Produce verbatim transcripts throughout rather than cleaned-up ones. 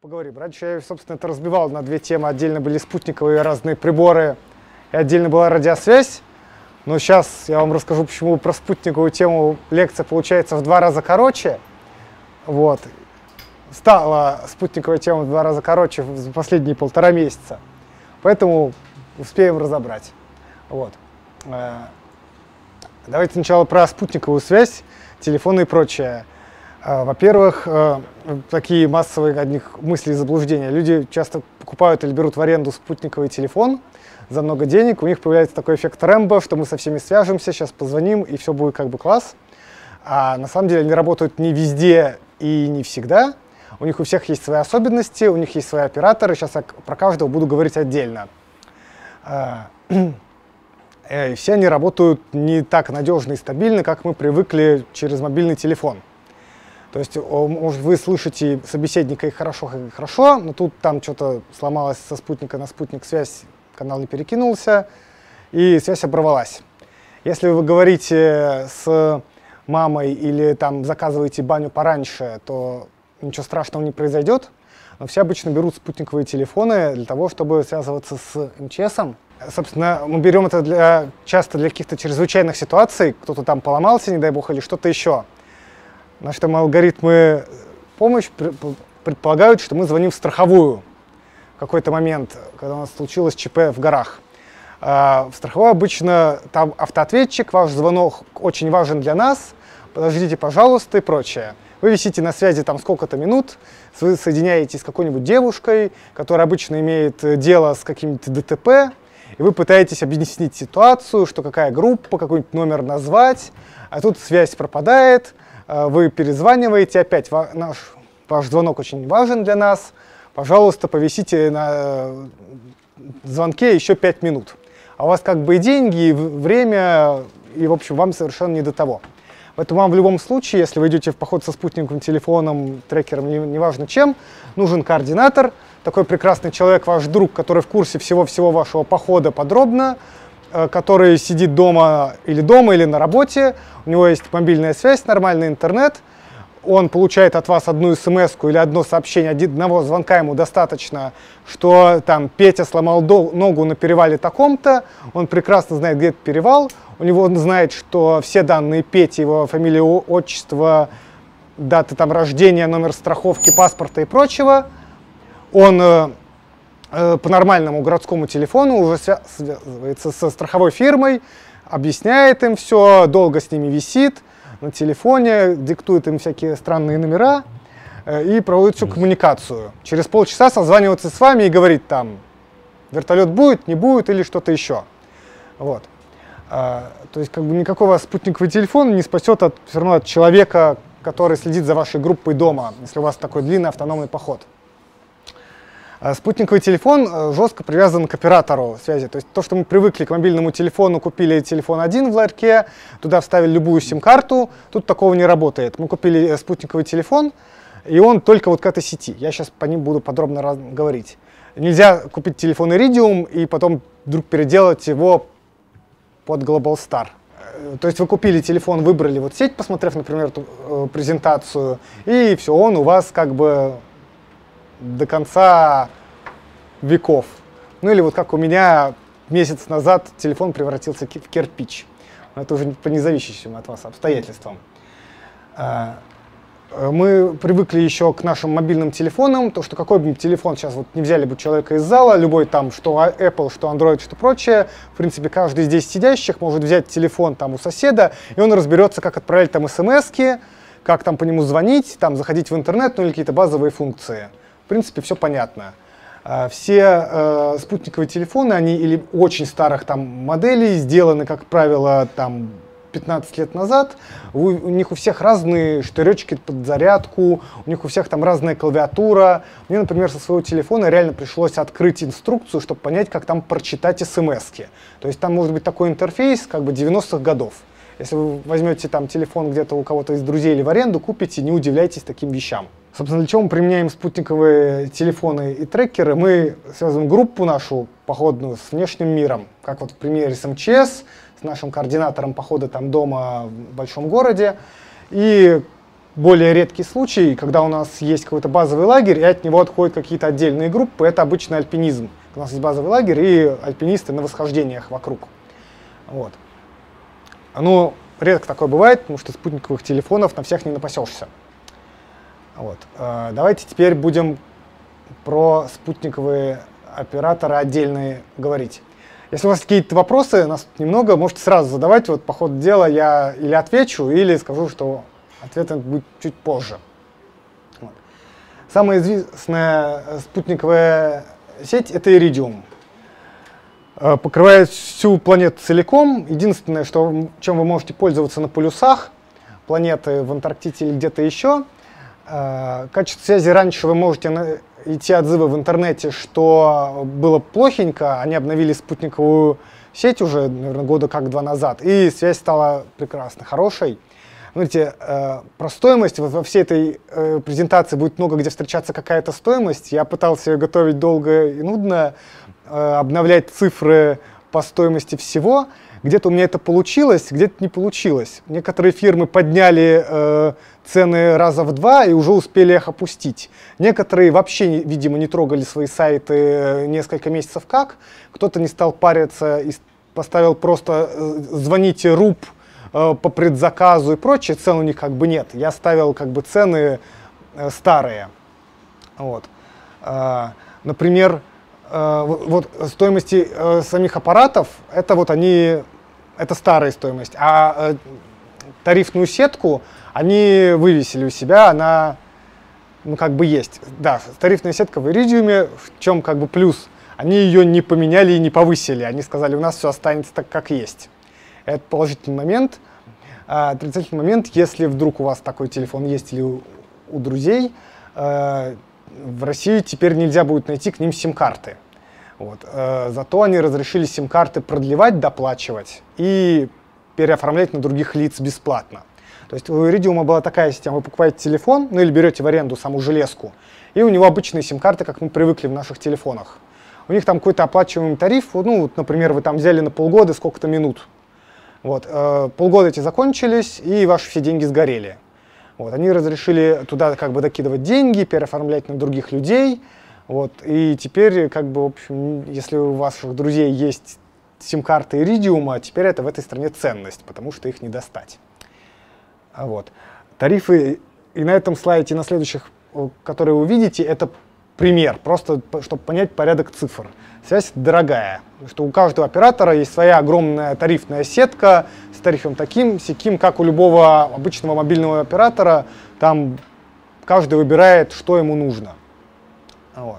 поговорим. Раньше я, собственно, это разбивал на две темы. Отдельно были спутниковые разные приборы, и отдельно была радиосвязь. Но сейчас я вам расскажу, почему про спутниковую тему лекция получается в два раза короче. Вот. Стала спутниковая тема в два раза короче за последние полтора месяца. Поэтому успеем разобрать. Вот. Давайте сначала про спутниковую связь, телефоны и прочее. Во-первых, такие массовые от них мысли и заблуждения. Люди часто покупают или берут в аренду спутниковый телефон за много денег. У них появляется такой эффект Рэмбо, что мы со всеми свяжемся, сейчас позвоним, и все будет как бы класс. А на самом деле они работают не везде и не всегда. У них у всех есть свои особенности, у них есть свои операторы. Сейчас я про каждого буду говорить отдельно. И все они работают не так надежно и стабильно, как мы привыкли через мобильный телефон. То есть, может, вы слышите собеседника и хорошо, и хорошо, но тут там что-то сломалось со спутника на спутник, связь, канал не перекинулся, и связь оборвалась. Если вы говорите с мамой или там заказываете баню пораньше, то ничего страшного не произойдет. Но все обычно берут спутниковые телефоны для того, чтобы связываться с эм че эсом. Собственно, мы берем это для, часто для каких-то чрезвычайных ситуаций, кто-то там поломался, не дай бог, или что-то еще. На что алгоритмы помощи предполагают, что мы звоним в страховую в какой-то момент, когда у нас случилось ЧП в горах. А в страховой обычно там автоответчик, ваш звонок очень важен для нас, подождите, пожалуйста, и прочее. Вы висите на связи там сколько-то минут, вы соединяетесь с какой-нибудь девушкой, которая обычно имеет дело с каким-то дэ тэ пэ, и вы пытаетесь объяснить ситуацию, что какая группа, какой-нибудь номер назвать, а тут связь пропадает, вы перезваниваете, опять наш, ваш звонок очень важен для нас, пожалуйста, повисите на звонке еще пять минут. А у вас как бы и деньги, и время, и, в общем, вам совершенно не до того. Поэтому вам в любом случае, если вы идете в поход со спутниковым телефоном, трекером, неважно не чем, нужен координатор, такой прекрасный человек, ваш друг, который в курсе всего-всего вашего похода подробно, который сидит дома или дома, или на работе, у него есть мобильная связь, нормальный интернет, он получает от вас одну смс-ку или одно сообщение, одного звонка ему достаточно, что там Петя сломал ногу на перевале таком-то, он прекрасно знает, где этот перевал, у него он знает, что все данные Пети, его фамилия, отчество, дата там рождения, номер страховки, паспорта и прочего, он э, э, по нормальному городскому телефону уже связывается со страховой фирмой, объясняет им все, долго с ними висит на телефоне, диктует им всякие странные номера э, и проводит всю коммуникацию. Через полчаса созванивается с вами и говорит там, вертолет будет, не будет или что-то еще. Вот. А, то есть как бы никакого спутниковый телефон не спасет от, все равно от человека, который следит за вашей группой дома, если у вас такой длинный автономный поход. Спутниковый телефон жестко привязан к оператору связи. То есть то, что мы привыкли к мобильному телефону, купили телефон один в ларьке, туда вставили любую сим-карту, тут такого не работает. Мы купили спутниковый телефон, и он только вот к этой сети. Я сейчас по ним буду подробно говорить. Нельзя купить телефон Iridium и потом вдруг переделать его под Globalstar. То есть вы купили телефон, выбрали вот сеть, посмотрев, например, эту э, презентацию, и все, он у вас как бы до конца веков. Ну или вот как у меня месяц назад телефон превратился в кирпич. Но это уже по независящим от вас обстоятельствам. Мы привыкли еще к нашим мобильным телефонам, то что какой бы телефон сейчас вот не взяли бы человека из зала, любой там, что Apple, что Android, что прочее, в принципе, каждый здесь сидящих может взять телефон там у соседа, и он разберется, как отправлять там смс-ки, как там по нему звонить, там заходить в интернет, ну или какие-то базовые функции. В принципе, все понятно. Все э, спутниковые телефоны, они или очень старых там моделей, сделаны, как правило, там пятнадцать лет назад. У, у них у всех разные штыречки под зарядку, у них у всех там разная клавиатура. Мне, например, со своего телефона реально пришлось открыть инструкцию, чтобы понять, как там прочитать смс-ки. То есть там может быть такой интерфейс как бы девяностых годов. Если вы возьмете там телефон где-то у кого-то из друзей или в аренду, купите, не удивляйтесь таким вещам. Собственно, для чего мы применяем спутниковые телефоны и трекеры? Мы связываем группу нашу походную с внешним миром, как вот в примере с эм че эс, с нашим координатором похода там дома в большом городе. И более редкий случай, когда у нас есть какой-то базовый лагерь, и от него отходят какие-то отдельные группы. Это обычно альпинизм. У нас есть базовый лагерь и альпинисты на восхождениях вокруг. Вот. Ну, редко такое бывает, потому что спутниковых телефонов на всех не напасешься. Вот. Давайте теперь будем про спутниковые операторы отдельные говорить. Если у вас какие-то вопросы, нас тут немного, можете сразу задавать. Вот по ходу дела я или отвечу, или скажу, что ответ будет чуть позже. Вот. Самая известная спутниковая сеть — это Iridium. Покрывает всю планету целиком. Единственное, что, чем вы можете пользоваться на полюсах планеты, в Антарктиде или где-то еще, качество связи раньше вы можете идти отзывы в интернете, что было плохенько. Они обновили спутниковую сеть уже, наверное, года как два назад, и связь стала прекрасно хорошей. Смотрите, про стоимость. Во всей этой презентации будет много где встречаться какая-то стоимость. Я пытался ее готовить долго и нудно, обновлять цифры по стоимости всего. Где-то у меня это получилось, где-то не получилось. Некоторые фирмы подняли э, цены раза в два и уже успели их опустить. Некоторые вообще, видимо, не трогали свои сайты несколько месяцев как. Кто-то не стал париться и поставил просто э, «звоните РУП э, по предзаказу» и прочее. Цен у них как бы нет. Я ставил как бы цены э, старые. Вот. Э, например, вот стоимости э, самих аппаратов, это вот они, это старая стоимость, а э, тарифную сетку они вывесили у себя, она, ну, как бы есть. Да, тарифная сетка в Iridium, в чем как бы плюс, они ее не поменяли и не повысили, они сказали, у нас все останется так, как есть. Это положительный момент. А отрицательный момент, если вдруг у вас такой телефон есть или у, у друзей, э, в России теперь нельзя будет найти к ним сим-карты. Вот. Э, зато они разрешили сим-карты продлевать, доплачивать и переоформлять на других лиц бесплатно. То есть у Iridium была такая система: вы покупаете телефон, ну или берете в аренду саму железку, и у него обычные сим-карты, как мы привыкли в наших телефонах. У них там какой-то оплачиваемый тариф, ну, вот, например, вы там взяли на полгода сколько-то минут. Вот. Э, полгода эти закончились, и ваши все деньги сгорели. Вот, они разрешили туда как бы докидывать деньги, переоформлять на других людей. Вот, и теперь, как бы, в общем, если у ваших друзей есть сим-карты Iridium, теперь это в этой стране ценность, потому что их не достать. Вот. Тарифы, и на этом слайде, и на следующих, которые вы увидите, это пример, просто чтобы понять порядок цифр. Связь дорогая, что у каждого оператора есть своя огромная тарифная сетка с тарифом таким, сяким, как у любого обычного мобильного оператора. Там каждый выбирает, что ему нужно. Вот.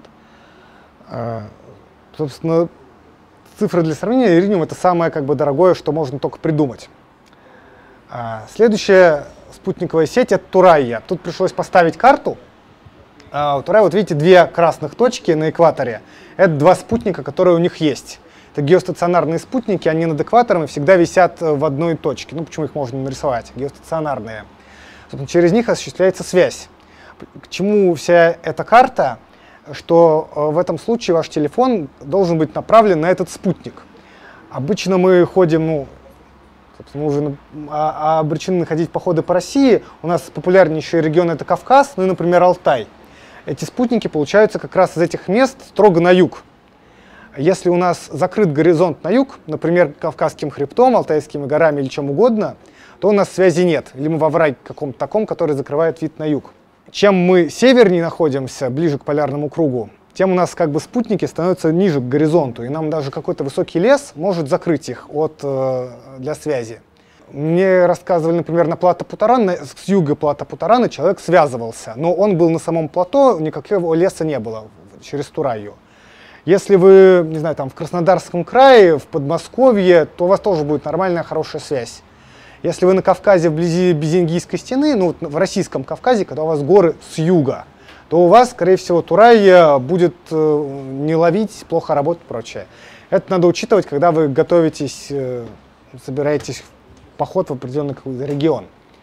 Собственно, цифры для сравнения, Iridium — это самое как бы дорогое, что можно только придумать. Следующая спутниковая сеть — это Thuraya. Тут пришлось поставить карту. У Thuraya, вот видите, две красных точки на экваторе. Это два спутника, которые у них есть. Это геостационарные спутники, они над экватором и всегда висят в одной точке. Ну, почему их можно нарисовать? Геостационарные. Собственно, через них осуществляется связь. К чему вся эта карта? Что в этом случае ваш телефон должен быть направлен на этот спутник. Обычно мы ходим, ну, собственно, мы уже а, а обречены находить походы по России. У нас популярнейший регион — это Кавказ, ну и, например, Алтай. Эти спутники получаются как раз из этих мест строго на юг. Если у нас закрыт горизонт на юг, например, Кавказским хребтом, Алтайскими горами или чем угодно, то у нас связи нет. Или мы во враге каком-то таком, который закрывает вид на юг. Чем мы севернее находимся, ближе к полярному кругу, тем у нас как бы спутники становятся ниже к горизонту, и нам даже какой-то высокий лес может закрыть их от, э, для связи. Мне рассказывали, например, на плато Путаран, с юга плато Путарана человек связывался, но он был на самом плато, никакого леса не было через Thuraya. Если вы, не знаю, там в Краснодарском крае, в Подмосковье, то у вас тоже будет нормальная, хорошая связь. Если вы на Кавказе, вблизи Безингийской стены, ну, в российском Кавказе, когда у вас горы с юга, то у вас, скорее всего, Thuraya будет э, не ловить, плохо работать и прочее. Это надо учитывать, когда вы готовитесь, э, собираетесь в поход в определенный какой-то регион.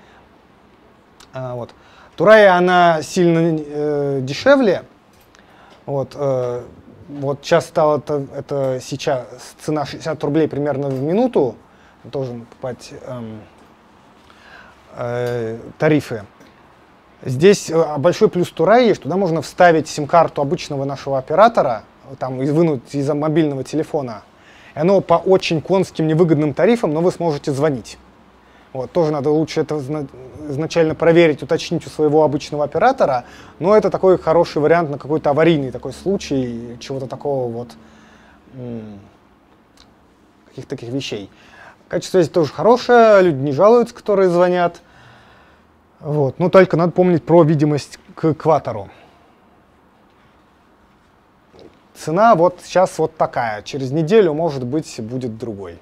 А, вот. Thuraya, она сильно э, дешевле. Вот, э, вот сейчас стало это, это сейчас цена шестьдесят рублей примерно в минуту. Должен покупать эм, э, тарифы. Здесь большой плюс Турай есть, туда можно вставить сим-карту обычного нашего оператора, там, и вынуть из мобильного телефона. И оно по очень конским невыгодным тарифам, но вы сможете звонить. Вот, тоже надо лучше это изначально проверить, уточнить у своего обычного оператора, но это такой хороший вариант на какой-то аварийный такой случай, чего-то такого вот, каких-то таких вещей. Качество связи тоже хорошее, люди не жалуются, которые звонят. Вот. Но только надо помнить про видимость к экватору. Цена вот сейчас вот такая, через неделю, может быть, будет другой.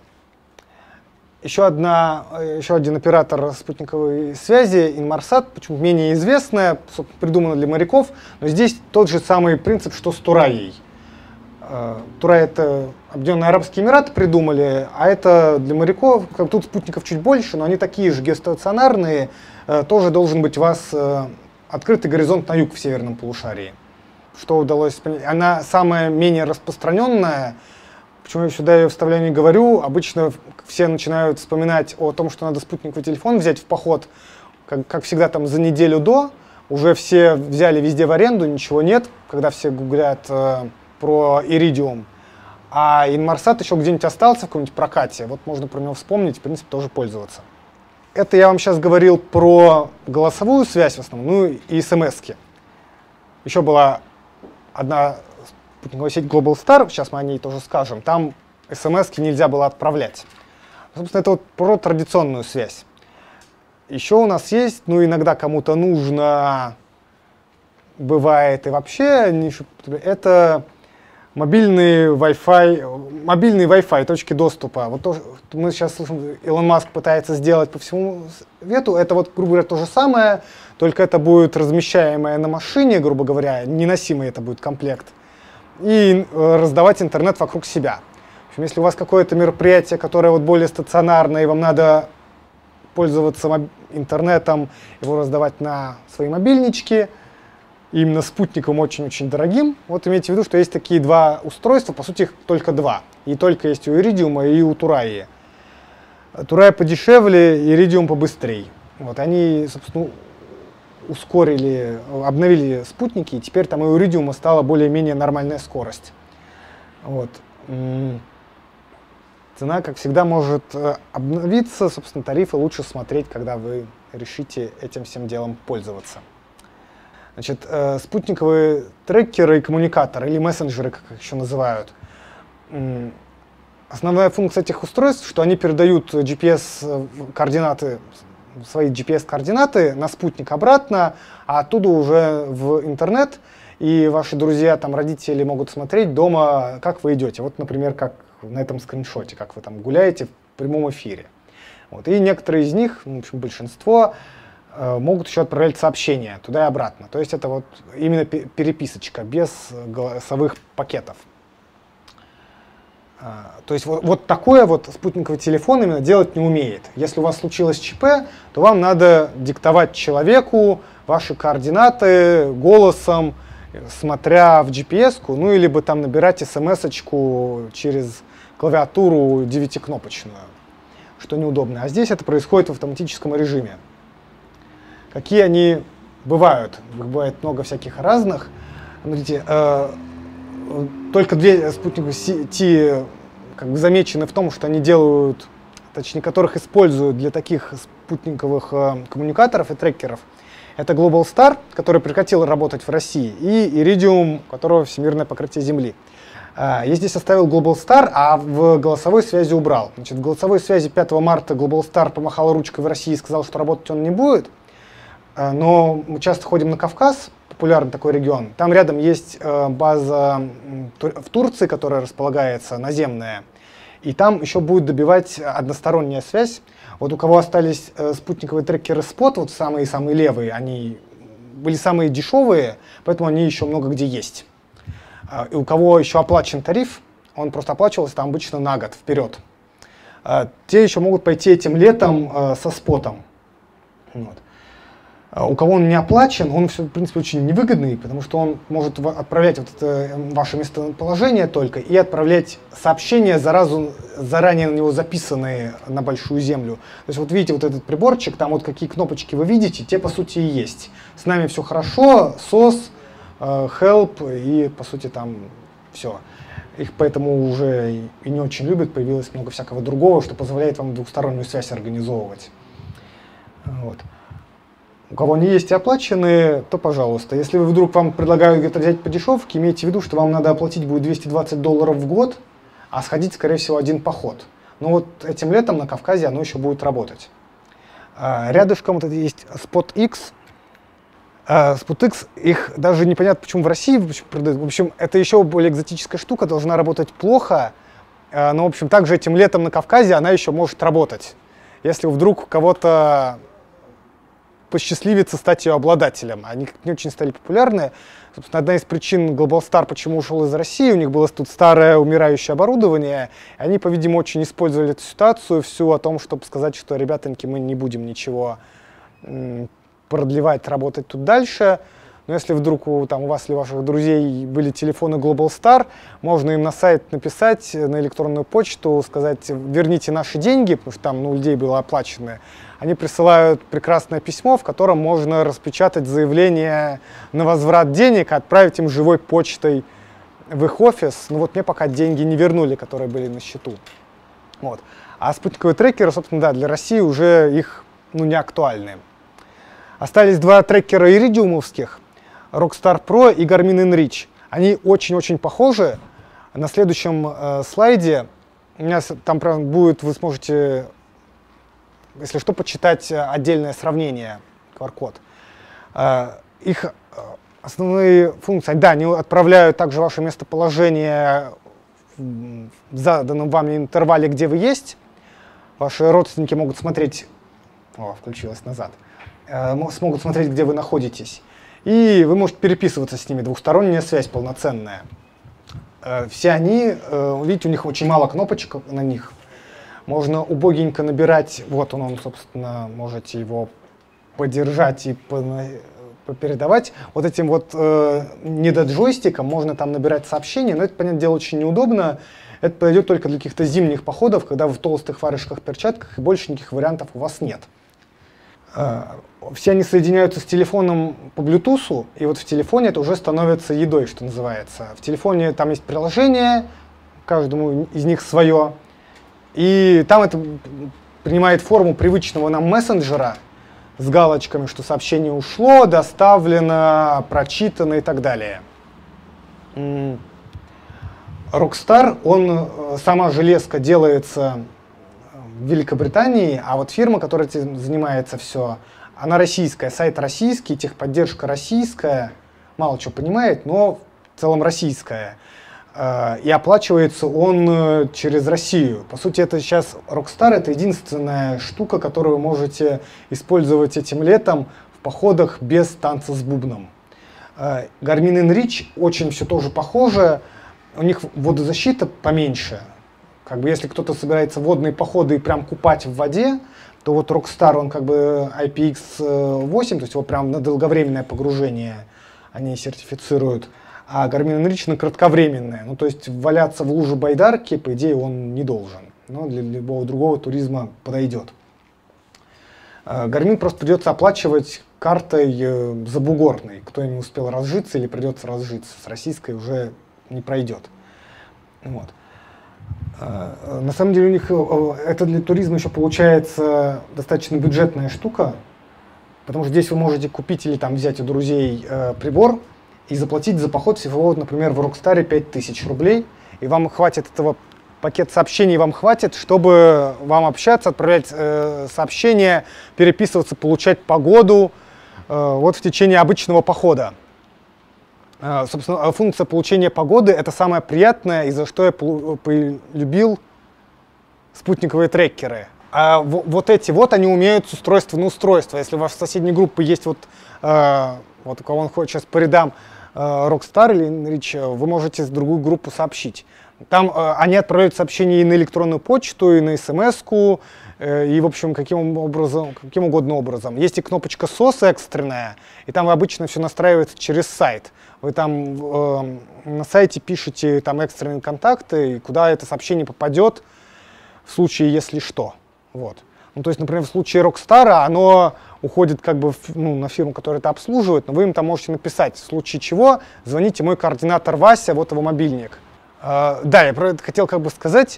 Еще, одна, еще один оператор спутниковой связи, Inmarsat, почему менее известная, придумана для моряков, но здесь тот же самый принцип, что с Турайей. Турай — это Объединенные Арабские Эмираты придумали, а это для моряков, тут спутников чуть больше, но они такие же геостационарные, тоже должен быть у вас открытый горизонт на юг в северном полушарии. Что удалось понять? Она самая менее распространенная. Почему я сюда ее вставляю, не говорю. Обычно все начинают вспоминать о том, что надо спутниковый телефон взять в поход, как, как всегда, там за неделю до. Уже все взяли везде в аренду, ничего нет, когда все гуглят э, про Iridium. А Inmarsat еще где-нибудь остался в каком-нибудь прокате. Вот можно про него вспомнить, в принципе, тоже пользоваться. Это я вам сейчас говорил про голосовую связь в основном, ну и смс-ки. Еще была одна спутниковая сеть Globalstar, сейчас мы о ней тоже скажем, там смс-ки нельзя было отправлять. Собственно, это вот про традиционную связь. Еще у нас есть, ну иногда кому-то нужно, бывает и вообще, это мобильный Wi-Fi, мобильные Wi-Fi, точки доступа. Вот то, мы сейчас слышим, Илон Маск пытается сделать по всему свету, это вот, грубо говоря, то же самое, только это будет размещаемое на машине, грубо говоря, неносимый это будет комплект, и э, раздавать интернет вокруг себя. В общем, если у вас какое-то мероприятие, которое вот более стационарное, и вам надо пользоваться интернетом, его раздавать на свои мобильнички, именно спутником очень-очень дорогим, вот имейте в виду, что есть такие два устройства, по сути их только два, и только есть у Iridium и у Турайи. Турай подешевле, Iridium побыстрее. Вот они, собственно, ускорили, обновили спутники, и теперь там и у Iridium стала более-менее нормальная скорость. Вот. Цена, как всегда, может обновиться, собственно, тарифы лучше смотреть, когда вы решите этим всем делом пользоваться. Значит, э, спутниковые трекеры и коммуникаторы, или мессенджеры, как их еще называют. М основная функция этих устройств, что они передают джи пи эс-координаты, свои джи пи эс-координаты на спутник обратно, а оттуда уже в интернет, и ваши друзья, там, родители могут смотреть дома, как вы идете. Вот, например, как на этом скриншоте, как вы там гуляете в прямом эфире. Вот. И некоторые из них, в общем, большинство, могут еще отправлять сообщения туда и обратно. То есть это вот именно переписочка, без голосовых пакетов. То есть вот, вот такое вот спутниковый телефон именно делать не умеет. Если у вас случилось ЧП, то вам надо диктовать человеку ваши координаты голосом, смотря в джи пи эс-ку, ну или бы там набирать смс-очку через клавиатуру девятикнопочную, что неудобно. А здесь это происходит в автоматическом режиме. Какие они бывают? Их бывает много всяких разных. Смотрите, э, только две спутниковые сети как бы замечены в том, что они делают, точнее, которых используют для таких спутниковых э, коммуникаторов и трекеров. Это Globalstar, который прекратил работать в России, и Iridium, у которого всемирное покрытие Земли. Э, я здесь оставил Globalstar, а в голосовой связи убрал. Значит, в голосовой связи пятого марта Globalstar помахал ручкой в России и сказал, что работать он не будет. Но мы часто ходим на Кавказ, популярный такой регион. Там рядом есть база в Турции, которая располагается, наземная. И там еще будет добивать односторонняя связь. Вот у кого остались спутниковые трекеры спот, вот самые-самые левые, они были самые дешевые, поэтому они еще много где есть. И у кого еще оплачен тариф, он просто оплачивался там обычно на год вперед. Те еще могут пойти этим летом со спотом. Вот. У кого он не оплачен, он все, в принципе, очень невыгодный, потому что он может отправлять вот это ваше местоположение только и отправлять сообщения, заразу, заранее на него записанные на большую землю. То есть вот видите вот этот приборчик, там вот какие кнопочки вы видите, те по сути и есть. С нами все хорошо, сос, help и по сути там все. Их поэтому уже и не очень любят, появилось много всякого другого, что позволяет вам двухстороннюю связь организовывать. Вот. У кого не есть и оплаченные, то пожалуйста. Если вы вдруг вам предлагают где-то взять по дешевке, имейте в виду, что вам надо оплатить будет двести двадцать долларов в год, а сходить, скорее всего, один поход. Но вот этим летом на Кавказе оно еще будет работать. Рядышком вот есть SpotX. SpotX, их даже непонятно, почему в России продают. В общем, это еще более экзотическая штука, должна работать плохо. Но, в общем, также этим летом на Кавказе она еще может работать. Если вдруг у кого-то посчастливится стать ее обладателем. Они не очень стали популярны. Собственно, одна из причин Globalstar, почему ушел из России, у них было тут старое умирающее оборудование. Они, по-видимому, очень использовали эту ситуацию всю о том, чтобы сказать, что, ребятоньки, мы не будем ничего продлевать, работать тут дальше. Но если вдруг у, там, у вас или ваших друзей были телефоны Globalstar, можно им на сайт написать, на электронную почту, сказать, верните наши деньги, потому что там ну, у людей было оплачено. Они присылают прекрасное письмо, в котором можно распечатать заявление на возврат денег, отправить им живой почтой в их офис. Ну вот мне пока деньги не вернули, которые были на счету. Вот. А спутниковые трекеры, собственно, да, для России уже их ну, не актуальны. Остались два трекера иридиумовских, Rockstar Pro и Garmin InReach. Они очень-очень похожи. На следующем э, слайде у меня там прям будет, вы сможете, если что, почитать отдельное сравнение, ку ар-код. Э, их э, основные функции, да, они отправляют также ваше местоположение в заданном вам интервале, где вы есть. Ваши родственники могут смотреть, о, включилось назад, э, смогут смотреть, где вы находитесь. И вы можете переписываться с ними, двухсторонняя связь полноценная. Все они, видите, у них очень мало кнопочек на них. Можно убогенько набирать, вот он, он собственно, можете его подержать и попередавать. Вот этим вот недоджойстиком можно там набирать сообщения, но это, понятное дело, очень неудобно. Это подойдет только для каких-то зимних походов, когда вы в толстых варежках, перчатках, и больше никаких вариантов у вас нет. Все они соединяются с телефоном по Bluetooth, и вот в телефоне это уже становится едой, что называется. В телефоне там есть приложение, каждому из них свое, и там это принимает форму привычного нам мессенджера с галочками, что сообщение ушло, доставлено, прочитано и так далее. Rockstar, он, сама железка делается в Великобритании, а вот фирма, которая этим занимается все, она российская, сайт российский, техподдержка российская, мало чего понимает, но в целом российская. И оплачивается он через Россию. По сути, это сейчас Rockstar — это единственная штука, которую вы можете использовать этим летом в походах без танца с бубном. Garmin InReach очень все тоже похоже, у них водозащита поменьше. Как бы если кто-то собирается в водные походы и прям купать в воде, то вот Rockstar, он как бы ай пи икс восемь, то есть его прям на долговременное погружение они сертифицируют, а Garmin InReach на кратковременное. Ну то есть валяться в луже байдарки, по идее, он не должен, но для любого другого туризма подойдет. Garmin просто придется оплачивать картой забугорной. Кто не успел разжиться или придется разжиться, с российской уже не пройдет. Вот. На самом деле у них это для туризма еще получается достаточно бюджетная штука, потому что здесь вы можете купить или там взять у друзей э, прибор и заплатить за поход всего, например, в Rockstar пять тысяч рублей, и вам хватит этого, пакет сообщений вам хватит, чтобы вам общаться, отправлять э, сообщения, переписываться, получать погоду э, вот в течение обычного похода. Собственно, функция получения погоды — это самое приятное, и за что я полюбил спутниковые трекеры. А вот эти вот, они умеют с устройства на устройство. Если у вас в соседней группе есть вот, э, вот у кого он хочет сейчас по рядам э, Rockstar или InReach, вы можете с другую группу сообщить. Там э, они отправляют сообщения и на электронную почту, и на смс-ку, э, и, в общем, каким, образом, каким угодно образом. Есть и кнопочка сос экстренная, и там обычно все настраивается через сайт. Вы там э, на сайте пишете там экстренные контакты, и куда это сообщение попадет в случае, если что. Вот. Ну, то есть, например, в случае Rockstar оно уходит как бы в, ну, на фирму, которая это обслуживает, но вы им там можете написать, в случае чего звоните мой координатор Вася, вот его мобильник. Uh, да, я про это хотел как бы сказать.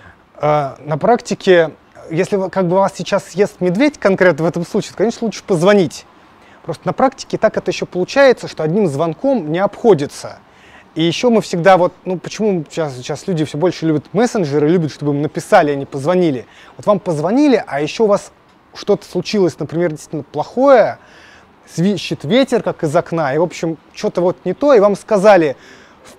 Uh, на практике, если как бы вас сейчас съест медведь конкретно в этом случае, то, конечно, лучше позвонить. Просто на практике так это еще получается, что одним звонком не обходится. И еще мы всегда вот, ну почему сейчас, сейчас люди все больше любят мессенджеры, любят, чтобы им написали, а не позвонили. Вот вам позвонили, а еще у вас что-то случилось, например, действительно плохое, свищет ветер, как из окна, и, в общем, что-то вот не то, и вам сказали в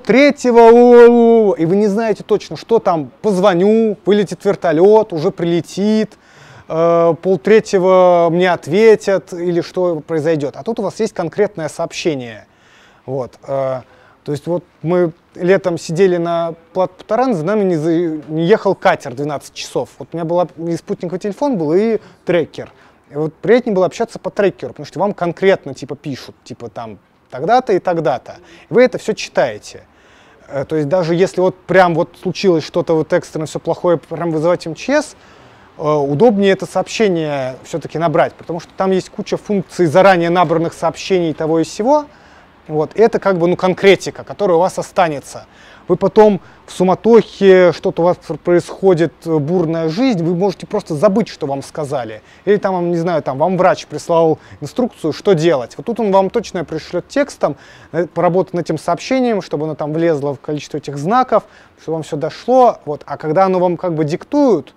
полтретьего, и вы не знаете точно, что там, позвоню, вылетит вертолет, уже прилетит, э, полтретьего мне ответят, или что произойдет. А тут у вас есть конкретное сообщение. Вот. Э, то есть вот мы летом сидели на Плат-Путаран, за нами не, за, не ехал катер двенадцать часов. Вот у меня был и спутниковый телефон был, и трекер. И вот приятнее было общаться по трекеру, потому что вам конкретно типа пишут, типа там тогда-то и тогда-то. И вы это все читаете. Э, то есть даже если вот прям вот случилось что-то вот экстренно, все плохое, прям вызывать эм че эс, э, удобнее это сообщение все-таки набрать, потому что там есть куча функций заранее набранных сообщений того и сего. Вот. Это как бы ну, конкретика, которая у вас останется. Вы потом в суматохе, что-то у вас происходит, бурная жизнь, вы можете просто забыть, что вам сказали. Или там, не знаю, там, вам врач прислал инструкцию, что делать. Вот тут он вам точно пришлет текстом, поработать над этим сообщением, чтобы оно там влезло в количество этих знаков, чтобы вам все дошло. Вот. А когда оно вам как бы диктуют,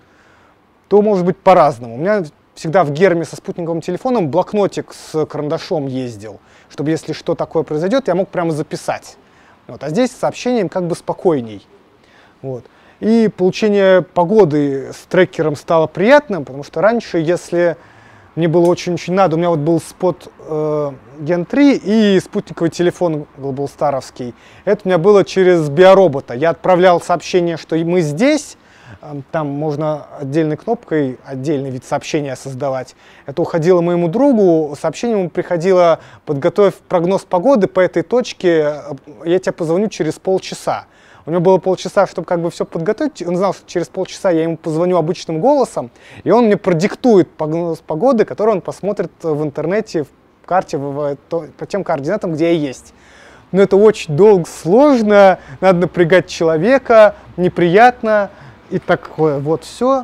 то может быть по-разному. У меня всегда в Герме со спутниковым телефоном блокнотик с карандашом ездил, чтобы если что такое произойдет, я мог прямо записать. Вот. А здесь с сообщением как бы спокойней. Вот. И получение погоды с трекером стало приятным, потому что раньше, если мне было очень-очень надо, у меня вот был спот э, Ген три и спутниковый телефон был старовский. Это у меня было через биоробота. Я отправлял сообщение, что мы здесь. Там можно отдельной кнопкой отдельный вид сообщения создавать. Это уходило моему другу, сообщение ему приходило: подготовь прогноз погоды по этой точке, я тебе позвоню через полчаса. У него было полчаса, чтобы как бы все подготовить. Он знал, что через полчаса я ему позвоню обычным голосом, и он мне продиктует прогноз погоды, который он посмотрит в интернете, в карте, в, в, по тем координатам, где я есть. Но это очень долго, сложно, надо напрягать человека, неприятно. И такое вот все.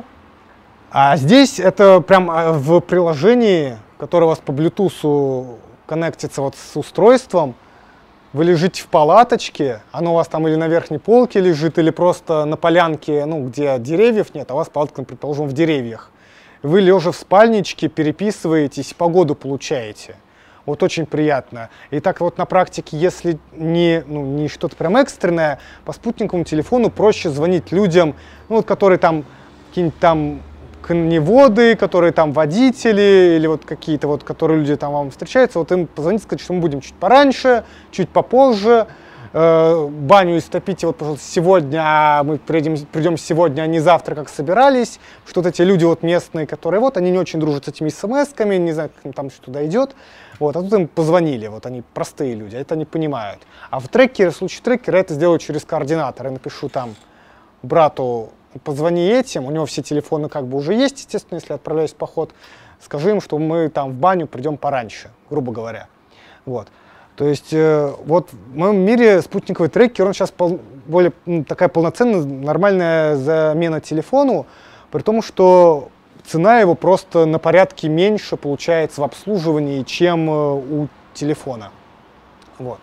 А здесь это прям в приложении, которое у вас по Bluetooth коннектится вот с устройством. Вы лежите в палаточке, оно у вас там или на верхней полке лежит, или просто на полянке, ну, где деревьев нет, а у вас палатка, предположим, в деревьях. Вы, лежа в спальничке, переписываетесь, погоду получаете. Вот очень приятно. И так вот на практике, если не, ну, не что-то прям экстренное, по спутниковому телефону проще звонить людям, ну, вот, которые там какие-нибудь там коневоды, которые там водители, или вот какие-то вот, которые люди там вам встречаются, вот им позвонить, сказать, что мы будем чуть пораньше, чуть попозже, э, баню истопите, вот, пожалуйста, сегодня, а мы придем, придем сегодня, а не завтра, как собирались, что вот эти люди вот местные, которые вот, они не очень дружат с этими смс-ками, не знаю, как им там что-то идет. Вот, а тут им позвонили, вот они простые люди, это не понимают. А в трекере, в случае трекера, это сделаю через координатор. Я напишу там брату: позвони этим, у него все телефоны как бы уже есть, естественно, если отправляюсь в поход, скажи им, что мы там в баню придем пораньше, грубо говоря. Вот. То есть э, вот в моем мире спутниковый трекер, он сейчас пол, более ну, такая полноценная, нормальная замена телефону, при том, что цена его просто на порядке меньше получается в обслуживании, чем э, у телефона. Вот.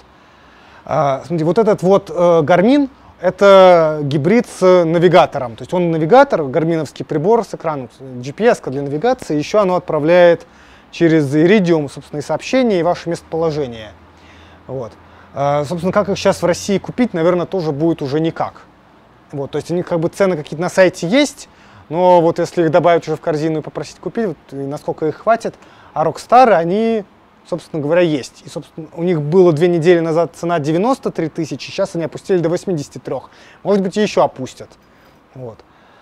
А, смотрите, вот этот вот э, Garmin, это гибрид с навигатором. То есть он навигатор, гарминовский прибор с экраном, джи пи эс для навигации. Еще оно отправляет через Iridium, собственно, и сообщения, и ваше местоположение. Вот. А, собственно, как их сейчас в России купить, наверное, тоже будет уже никак. Вот. То есть они как бы цены какие-то на сайте есть, но вот если их добавить уже в корзину и попросить купить, вот, и насколько их хватит, а Rockstar, они собственно говоря, есть. И, собственно, у них было две недели назад цена девяносто три тысячи, сейчас они опустили до восьмидесяти трёх. Может быть, и еще опустят. Вот.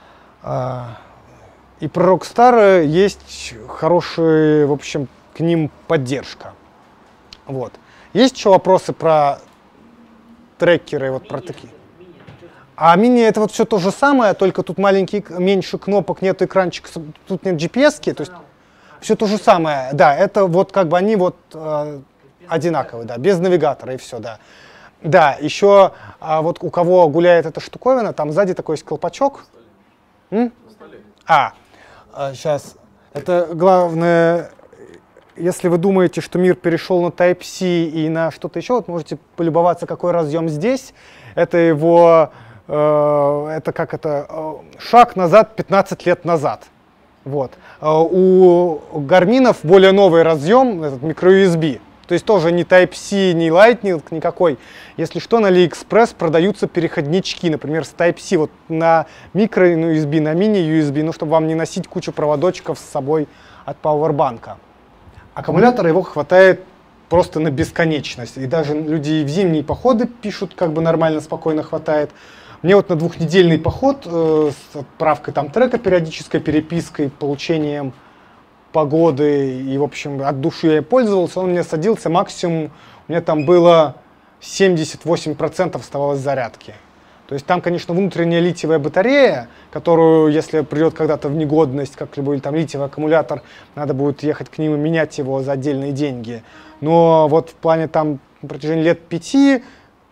И про Rockstar есть хорошая, в общем, к ним поддержка. Вот. Есть еще вопросы про трекеры, вот про такие? А мини это вот все то же самое, только тут маленький, меньше кнопок, нет экранчика, тут нет джи пи эс-ки, то есть все то же самое. Да, это вот как бы они вот э, одинаковые, да, без навигатора и все, да. Да, еще а вот у кого гуляет эта штуковина, там сзади такой есть колпачок. М? А, а, сейчас. Это главное, если вы думаете, что мир перешел на Type-C и на что-то еще, вот можете полюбоваться, какой разъем здесь. Это его, э, это как это, э, шаг назад пятнадцать лет назад. Вот. Э, у гарминов более новый разъем, этот микро-ю эс би. То есть тоже не Type-C, не Lightning никакой. Если что, на AliExpress продаются переходнички, например, с Type-C вот на микро-ю эс би, на мини-ю эс би, ну, чтобы вам не носить кучу проводочков с собой от пауэрбанка. Аккумулятора его хватает просто на бесконечность. И даже люди в зимние походы пишут, как бы нормально, спокойно хватает. Мне вот на двухнедельный поход э, с отправкой там трека, периодической перепиской, получением погоды и, в общем, от души я пользовался, он мне садился максимум, у меня там было семьдесят восемь процентов оставалось зарядки. То есть там, конечно, внутренняя литиевая батарея, которую, если придет когда-то в негодность, как любой там литиевый аккумулятор, надо будет ехать к ним и менять его за отдельные деньги. Но вот в плане там на протяжении лет пяти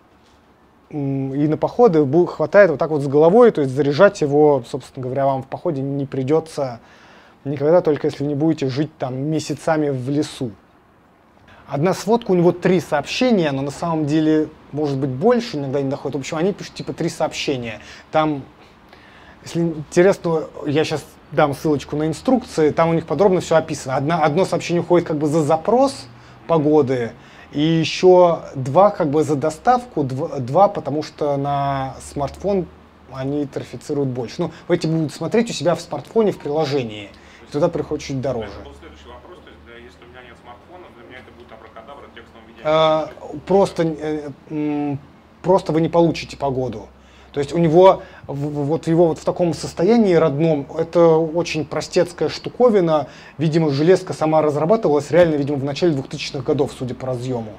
и на походы хватает вот так вот с головой, то есть заряжать его, собственно говоря, вам в походе не придется никогда, только если не будете жить там месяцами в лесу. Одна сводка, у него три сообщения, но на самом деле может быть больше, иногда не доходит. В общем, они пишут типа три сообщения. Там, если интересно, я сейчас дам ссылочку на инструкции, там у них подробно все описано. Одно, одно сообщение уходит как бы за запрос погоды, и еще два как бы за доставку, два, два потому что на смартфон они трафицируют больше. Ну, вы эти будут смотреть у себя в смартфоне в приложении. Туда приходит чуть дороже. Следующий вопрос, то есть, да, если у меня нет смартфона, для меня это будет абракадабра в текстовом виде. Просто, э, просто вы не получите погоду. То есть у него, вот его вот в таком состоянии родном, это очень простецкая штуковина. Видимо, железка сама разрабатывалась реально, видимо, в начале двухтысячных годов, судя по разъему.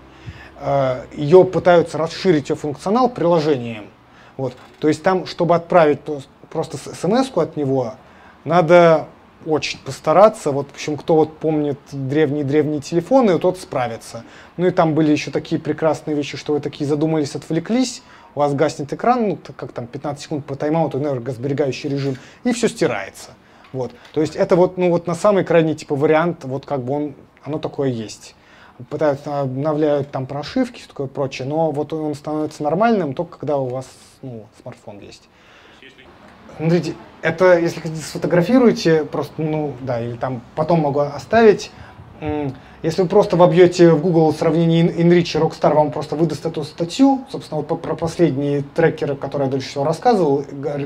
Ее пытаются расширить ее функционал приложением. Вот. То есть там, чтобы отправить просто смс-ку от него, надо очень постараться. Вот, в общем, кто вот помнит древние-древние телефоны, тот справится. Ну и там были еще такие прекрасные вещи, что вы такие задумались, отвлеклись, у вас гаснет экран, ну, как там пятнадцать секунд по тайм-ауту, энергосберегающий режим, и все стирается. Вот. То есть это вот, ну, вот на самый крайний типа вариант, вот как бы он, оно такое есть. Пытаются, обновляют там прошивки и такое прочее, но вот он становится нормальным только когда у вас, ну, смартфон есть. Смотрите, это если хотите сфотографируете, просто, ну, да, или там потом могу оставить. Если вы просто вобьете в Google сравнение Inreach и Rockstar, вам просто выдаст эту статью, собственно, вот про последние трекеры, которые я дольше всего рассказывал,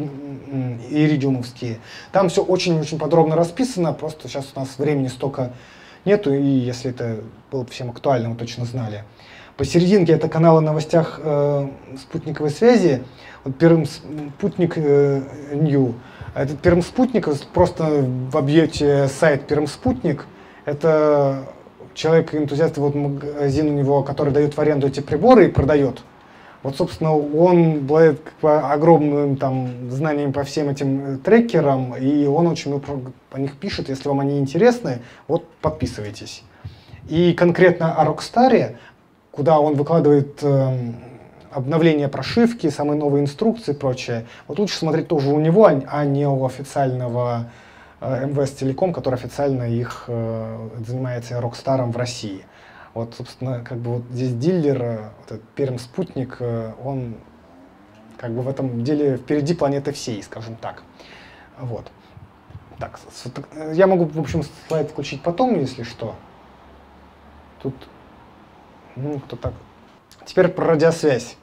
иридиумовские. Там все очень-очень подробно расписано, просто сейчас у нас времени столько нету, и если это было бы всем актуально, мы точно знали. Посерединке это канал о новостях э, спутниковой связи. Вот Перм спутник э, New. Этот Перм спутник, просто вобьете сайт Перм спутник. Это человек-энтузиаст, вот магазин у него, который дает в аренду эти приборы и продает. Вот, собственно, он обладает как бы огромным там знанием по всем этим трекерам, и он очень много по них пишет. Если вам они интересны, вот подписывайтесь. И конкретно о Rockstar, куда он выкладывает э, обновление прошивки, самые новые инструкции и прочее. Вот лучше смотреть тоже у него, а не у официального э, эм вэ эс Telecom, который официально их э, занимается Rockstar в России. Вот, собственно, как бы вот здесь дилер, э, вот этот Перм спутник, э, он как бы в этом деле впереди планеты всей, скажем так. Вот. Так, я могу, в общем, слайд включить потом, если что. Тут Ну, кто так. Теперь про радиосвязь.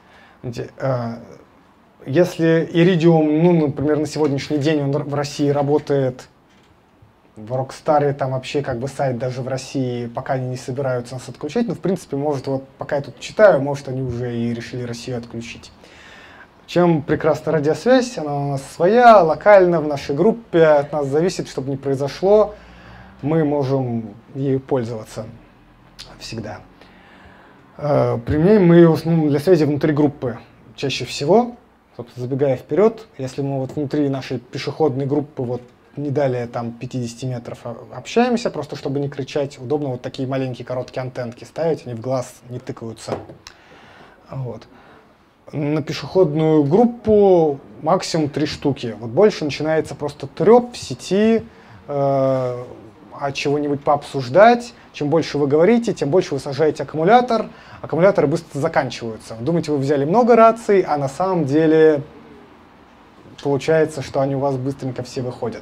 Если Iridium, ну, например, на сегодняшний день он в России работает В Rockstar там вообще как бы сайт даже в России пока они не собираются нас отключать, но в принципе, может, вот пока я тут читаю, может, они уже и решили Россию отключить. Чем прекрасна радиосвязь, она у нас своя, локально, в нашей группе, от нас зависит, чтобы не произошло, мы можем ею пользоваться всегда. Применяем мы ее в основном для связи внутри группы чаще всего, собственно, забегая вперед, если мы вот внутри нашей пешеходной группы вот не далее там пятидесяти метров общаемся, просто чтобы не кричать, удобно вот такие маленькие короткие антенки ставить, они в глаз не тыкаются. Вот. На пешеходную группу максимум три штуки. Вот больше начинается просто треп в сети, э, а чего-нибудь пообсуждать. Чем больше вы говорите, тем больше вы сажаете аккумулятор. Аккумуляторы быстро заканчиваются. Думаете, вы взяли много раций, а на самом деле получается, что они у вас быстренько все выходят.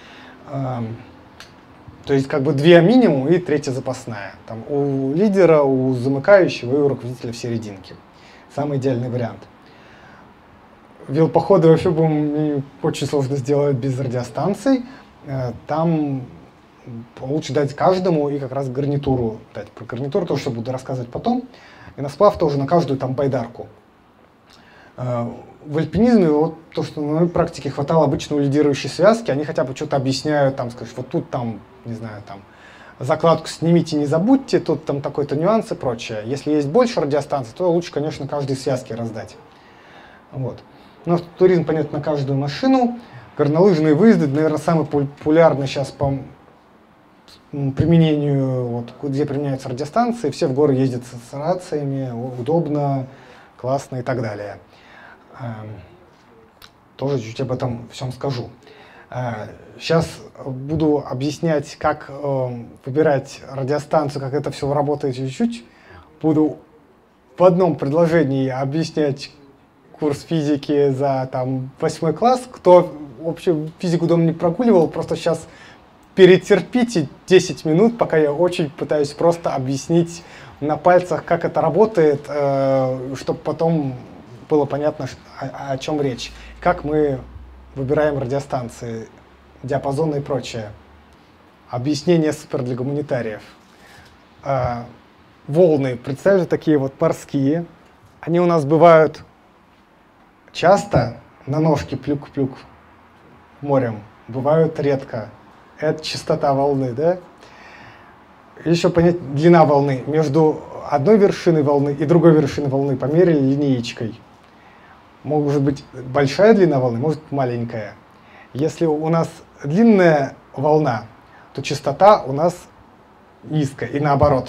То есть как бы две минимум и третья запасная. Там у лидера, у замыкающего и у руководителя в серединке. Самый идеальный вариант. Велопоходы вообще, по-моему, очень сложно сделать без радиостанций. Там лучше дать каждому и как раз гарнитуру дать. Про гарнитуру тоже буду рассказывать потом. И на сплав тоже на каждую там байдарку. В альпинизме вот то, что на моей практике хватало обычно у лидирующей связки, они хотя бы что-то объясняют, там, скажешь, вот тут там, не знаю, там, закладку снимите, не забудьте, тут там такой-то нюанс и прочее. Если есть больше радиостанций, то лучше, конечно, каждой связке раздать. Вот. Но туризм, понятно, на каждую машину. Горнолыжные выезды, наверное, самый популярный сейчас по применению, вот, где применяются радиостанции. Все в горы ездят с рациями, удобно, классно и так далее. Тоже чуть-чуть об этом всем скажу. Сейчас буду объяснять, как выбирать радиостанцию, как это все работает чуть-чуть. Буду в одном предложении объяснять курс физики за там, восьмой класс. Кто вообще физику дома не прогуливал, просто сейчас перетерпите десять минут, пока я очень пытаюсь просто объяснить на пальцах, как это работает, чтобы потом было понятно, о, о чем речь. Как мы выбираем радиостанции, диапазоны и прочее. Объяснение супер для гуманитариев. А, волны, представьте, такие вот морские. Они у нас бывают часто, на ножке плюк-плюк морем, бывают редко. Это частота волны, да? Еще понять длина волны. Между одной вершиной волны и другой вершиной волны померили линеечкой. Может быть большая длина волны, может быть маленькая. Если у нас длинная волна, то частота у нас низкая и наоборот.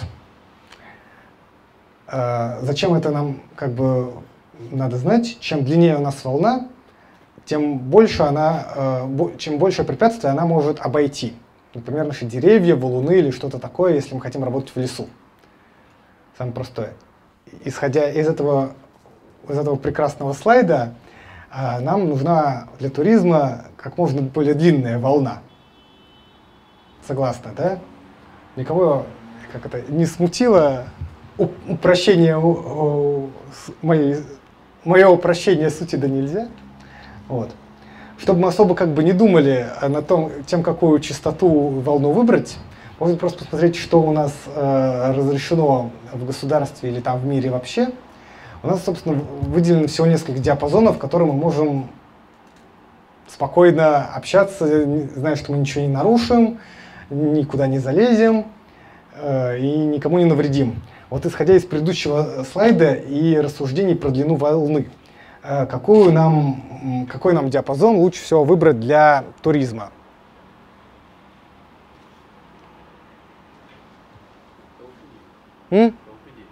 Зачем это нам как бы надо знать? Чем длиннее у нас волна, тем больше она, чем больше препятствий она может обойти. Например, наши деревья, валуны или что-то такое, если мы хотим работать в лесу. Самое простое. Исходя из этого из этого прекрасного слайда, нам нужна для туризма как можно более длинная волна. Согласны, да? Никого как это, не смутило упрощение, моей, мое упрощение сути да нельзя? Вот. Чтобы мы особо как бы не думали на том, тем, какую частоту волну выбрать, можно просто посмотреть, что у нас э, разрешено в государстве или там в мире вообще. У нас, собственно, выделено всего несколько диапазонов, в которые мы можем спокойно общаться, зная, что мы ничего не нарушим, никуда не залезем э, и никому не навредим. Вот исходя из предыдущего слайда и рассуждений про длину волны, э, какую нам, какой нам диапазон лучше всего выбрать для туризма? М?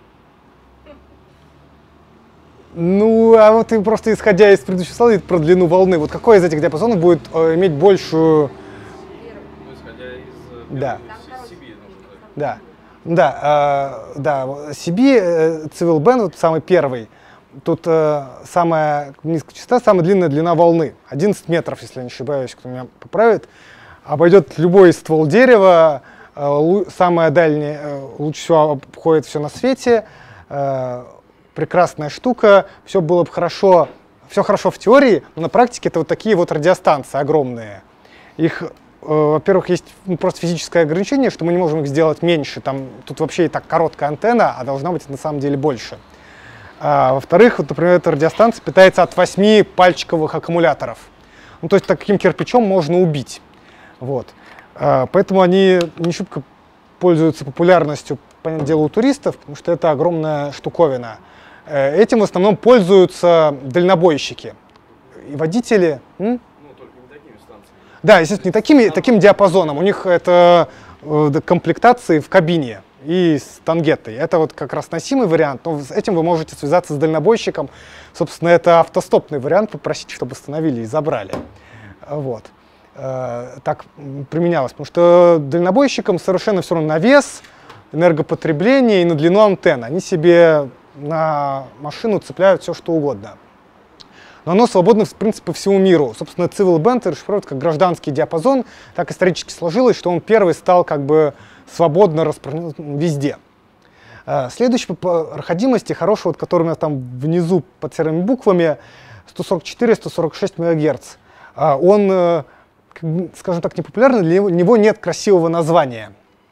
Ну, а вот и просто исходя из предыдущего слайда про длину волны, вот какой из этих диапазонов будет э, иметь большую... Ну, исходя из... Да. си би нужно. Да. Да, э, да, си би, э, Civil Band, вот самый первый. Тут э, самая низкая частота, самая длинная длина волны. одиннадцать метров, если я не ошибаюсь, кто меня поправит. Обойдет любой ствол дерева. Э, самая дальняя, э, лучше всего обходит все на свете. Э, прекрасная штука. Все было бы хорошо, все хорошо в теории, но на практике это вот такие вот радиостанции огромные. Их во-первых, есть ну, просто физическое ограничение, что мы не можем их сделать меньше. Там, тут вообще и так короткая антенна, а должна быть на самом деле больше. А, во-вторых, вот, например, эта радиостанция питается от восьми пальчиковых аккумуляторов. Ну, то есть таким кирпичом можно убить. Вот. А, поэтому они не шибко пользуются популярностью, понятное дело, у туристов, потому что это огромная штуковина. Этим в основном пользуются дальнобойщики. И водители... М? Да, естественно, не такими, таким диапазоном. У них это э, комплектации в кабине и с тангеттой. Это вот как раз носимый вариант, но с этим вы можете связаться с дальнобойщиком. Собственно, это автостопный вариант, попросить, чтобы остановили и забрали. Вот. Э, так применялось, потому что дальнобойщикам совершенно все равно на вес, энергопотребление и на длину антенн. Они себе на машину цепляют все, что угодно. Но оно свободно, в принципе, по всему миру. Собственно, Civil Band расшифровывают как гражданский диапазон. Так исторически сложилось, что он первый стал как бы свободно распространен везде. Следующий по проходимости, хороший, вот, который у меня там внизу под серыми буквами, сто сорок четыре — сто сорок шесть мегагерц. Он, скажем так, непопулярный, для него нет красивого названия.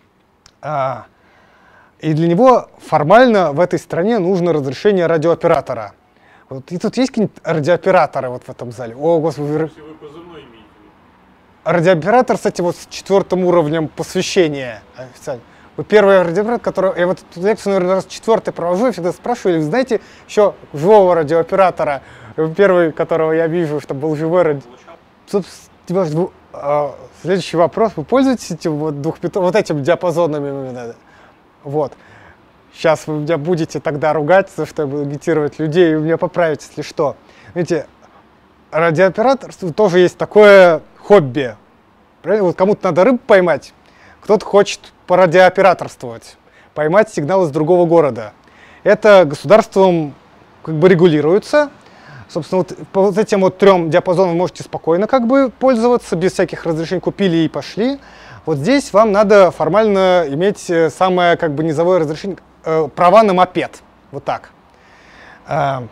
И для него формально в этой стране нужно разрешение радиооператора. Вот, и тут есть какие-нибудь радиооператоры вот в этом зале? О, господи. Вы позывной имеете. Радиооператор, кстати, вот с четвертым уровнем посвящения официально. Вот первый радиооператор, который... Я вот эту лекцию, наверное, раз четвертый провожу, я всегда спрашиваю, вы знаете еще живого радиооператора? Первый, которого я вижу, что был живой радиооператор. Следующий вопрос. Вы пользуетесь этим вот, двухпятом, вот этим диапазонами? Вот. Сейчас вы меня будете тогда ругать, за что я буду агитировать людей, и вы меня поправите, если что. Видите, радиооператорство тоже есть такое хобби. Вот кому-то надо рыбу поймать, кто-то хочет порадиооператорствовать, поймать сигнал из другого города. Это государством как бы регулируется. Собственно, вот по вот этим вот трем диапазонам вы можете спокойно как бы пользоваться, без всяких разрешений, купили и пошли. Вот здесь вам надо формально иметь самое как бы низовое разрешение, э, права на мопед. Вот так. Э,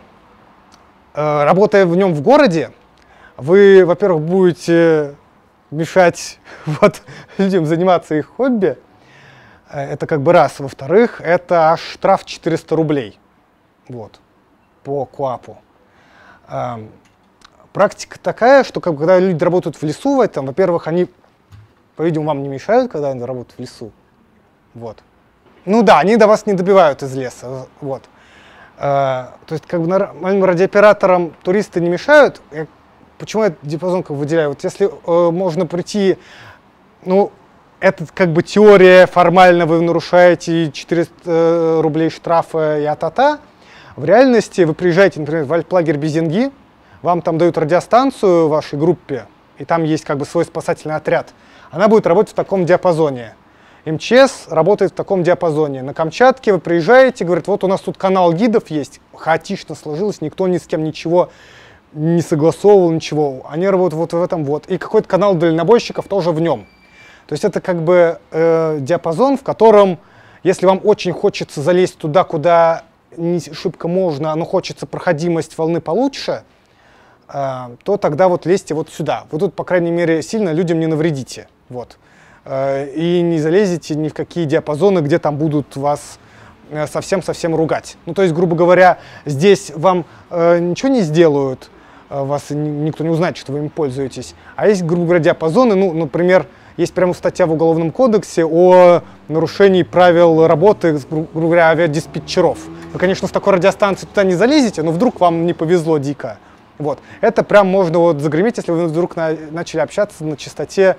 э, работая в нем в городе, вы, во-первых, будете мешать вот, людям заниматься их хобби. Это как бы раз. Во-вторых, это аж штраф четыреста рублей. Вот. По КОАПу. Э, практика такая, что как, когда люди работают в лесу, в этом, во-первых, они, по-видимому, вам не мешают, когда они работают в лесу. Вот. Ну да, они до вас не добивают из леса. Вот. Э, то есть, как бы нормальным радиооператорам туристы не мешают. Я, почему я диапазон как выделяю? Вот если э, можно прийти, ну, это как бы теория, формально вы нарушаете четыреста рублей штрафа и а-та-та. В реальности вы приезжаете, например, в альплагерь Безенги, вам там дают радиостанцию в вашей группе, и там есть как бы свой спасательный отряд. Она будет работать в таком диапазоне. эм че эс работает в таком диапазоне. На Камчатке вы приезжаете, говорят, вот у нас тут канал гидов есть, хаотично сложилось, никто ни с кем ничего не согласовывал, ничего. Они работают вот в этом вот. И какой-то канал дальнобойщиков тоже в нем. То есть это как бы э, диапазон, в котором, если вам очень хочется залезть туда, куда не шибко можно, но хочется проходимость волны получше, э, то тогда вот лезьте вот сюда. Вы тут, по крайней мере, сильно людям не навредите. Вот. Э, и не залезете ни в какие диапазоны, где там будут вас совсем-совсем ругать. Ну, то есть, грубо говоря, здесь вам э, ничего не сделают, э, вас никто не узнает, что вы им пользуетесь. А есть, грубо говоря, диапазоны, ну, например, есть прямо статья в Уголовном кодексе о нарушении правил работы, грубо говоря, авиадиспетчеров. Вы, конечно, с такой радиостанции туда не залезете, но вдруг вам не повезло дико. Вот. Это прям можно вот загреметь, если вы вдруг на, начали общаться на частоте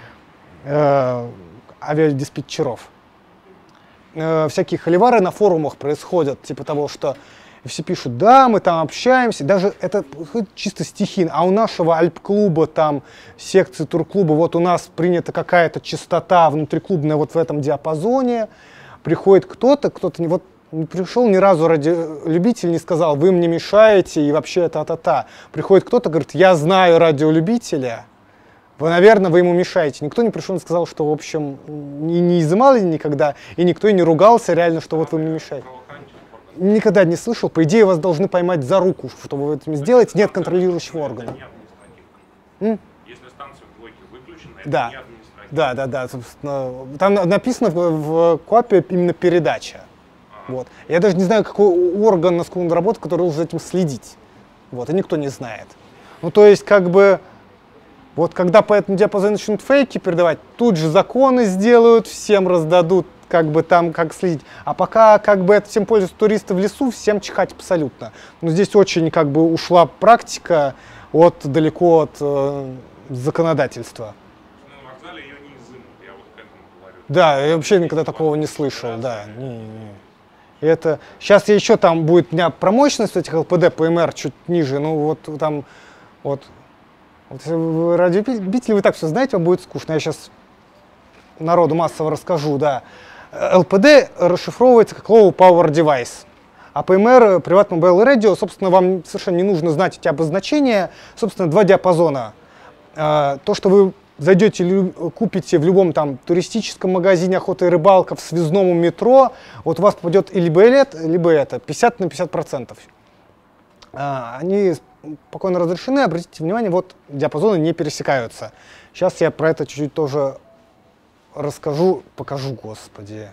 э, авиадиспетчеров. Э, всякие холивары на форумах происходят, типа того, что все пишут, да, мы там общаемся, даже это чисто стихи, а у нашего альп-клуба, там, секции турклуба, вот у нас принята какая-то частота внутриклубная вот в этом диапазоне, приходит кто-то, кто-то не, вот, не пришел ни разу радиолюбитель, не сказал, вы мне мешаете, и вообще та-та-та. Приходит кто-то, говорит, я знаю радиолюбителя, вы, наверное, вы ему мешаете. Никто не пришел и сказал, что, в общем, не, не изымал никогда, и никто и не ругался реально, что вот вы мне мешаете. Никогда не слышал. По идее, вас должны поймать за руку, чтобы вы это сделаете. Нет контролирующего органа. Если станция в блоке выключена, это да. не административно. Да, да, да, собственно. Там написано в, в копии именно передача. А. Вот. Я даже не знаю, какой орган, насколько он работает, который должен за этим следить. Вот, и никто не знает. Ну, то есть, как бы, вот когда по этому диапазону начнут фейки передавать, тут же законы сделают, всем раздадут, как бы там, как следить. А пока, как бы, это всем пользуются туристы в лесу, всем чихать абсолютно. Но здесь очень, как бы, ушла практика от, далеко от э, законодательства. На вокзале ее не изымут, я вот к этому говорю. Да, я вообще никогда такого не слышал, да. Не, не. Это, сейчас я еще там будет у меня про мощность этих эл пэ дэ, пэ эм эр чуть ниже, ну вот там, вот, вот если вы радиолюбители, вы так все знаете, вам будет скучно. Я сейчас народу массово расскажу, да. эл пэ дэ расшифровывается как Low Power Device, а пэ эм эр, Private Mobile Radio, собственно, вам совершенно не нужно знать эти обозначения, собственно, два диапазона. То, что вы зайдете, купите в любом там туристическом магазине «Охота и рыбалка», в связному метро, вот у вас попадет и либо это, либо это, пятьдесят на пятьдесят процентов. Они спокойно разрешены, обратите внимание, вот диапазоны не пересекаются. Сейчас я про это чуть-чуть тоже расскажу, покажу, господи.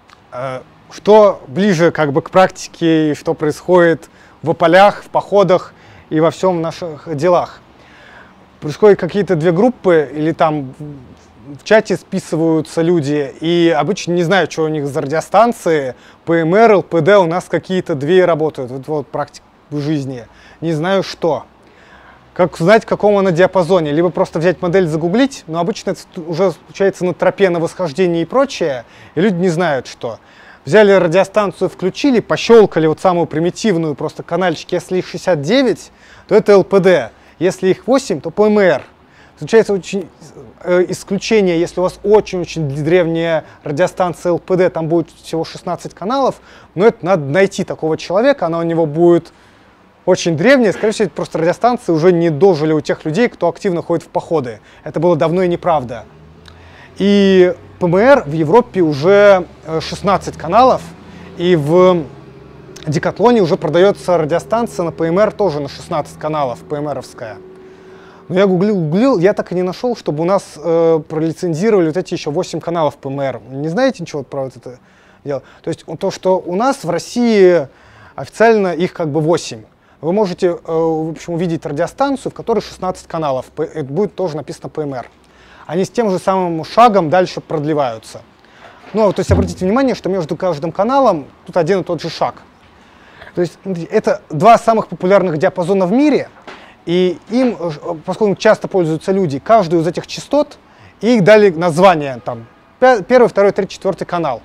Что ближе как бы к практике, что происходит в полях, в походах и во всем наших делах. Происходят какие-то две группы, или там в чате списываются люди, и обычно не знаю, что у них за радиостанции, пэ эм эр, эл пэ дэ, у нас какие-то две работают, вот, вот практика в жизни, не знаю что. Как узнать, в каком она диапазоне, либо просто взять модель, загуглить, но обычно это уже случается на тропе, на восхождении и прочее, и люди не знают, что. Взяли радиостанцию, включили, пощелкали вот самую примитивную, просто канальчик, если их шестьдесят девять, то это эл пэ дэ. Если их восемь, то пэ эм эр. Случается очень э, исключение, если у вас очень-очень древняя радиостанция эл пэ дэ, там будет всего шестнадцать каналов, но это надо найти такого человека, она у него будет очень древняя, скорее всего, просто радиостанции уже не дожили у тех людей, кто активно ходит в походы. Это было давно и неправда. И пэ эм эр в Европе уже шестнадцать каналов, и в Декатлоне уже продается радиостанция на пэ эм эр тоже на шестнадцать каналов, пэ эм эровская. Но я гуглил, гуглил, я так и не нашел, чтобы у нас э, пролицензировали вот эти еще восемь каналов пэ эм эр. Не знаете ничего про вот это дело? То есть то, что у нас в России официально их как бы восемь. Вы можете э, в общем, увидеть радиостанцию, в которой шестнадцать каналов. Это будет тоже написано пэ эм эр. Они с тем же самым шагом дальше продлеваются. Ну, то есть обратите внимание, что между каждым каналом тут один и тот же шаг. То есть это два самых популярных диапазона в мире, и им, поскольку часто пользуются люди, каждую из этих частот, их дали название, там, первый, второй, третий, четвертый канал.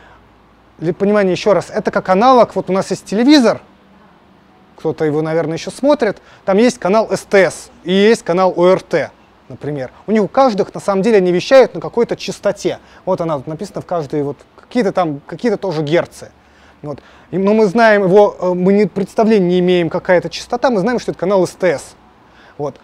Для понимания еще раз, это как аналог, вот у нас есть телевизор, кто-то его, наверное, еще смотрит, там есть канал эс тэ эс и есть канал о эр тэ, например. У них у каждых, на самом деле, они вещают на какой-то частоте. Вот она вот написана в каждой, вот какие-то там, какие-то тоже герцы. Вот. И, но мы знаем его, мы не, представления не имеем, какая это частота, мы знаем, что это канал эс тэ эс. Вот.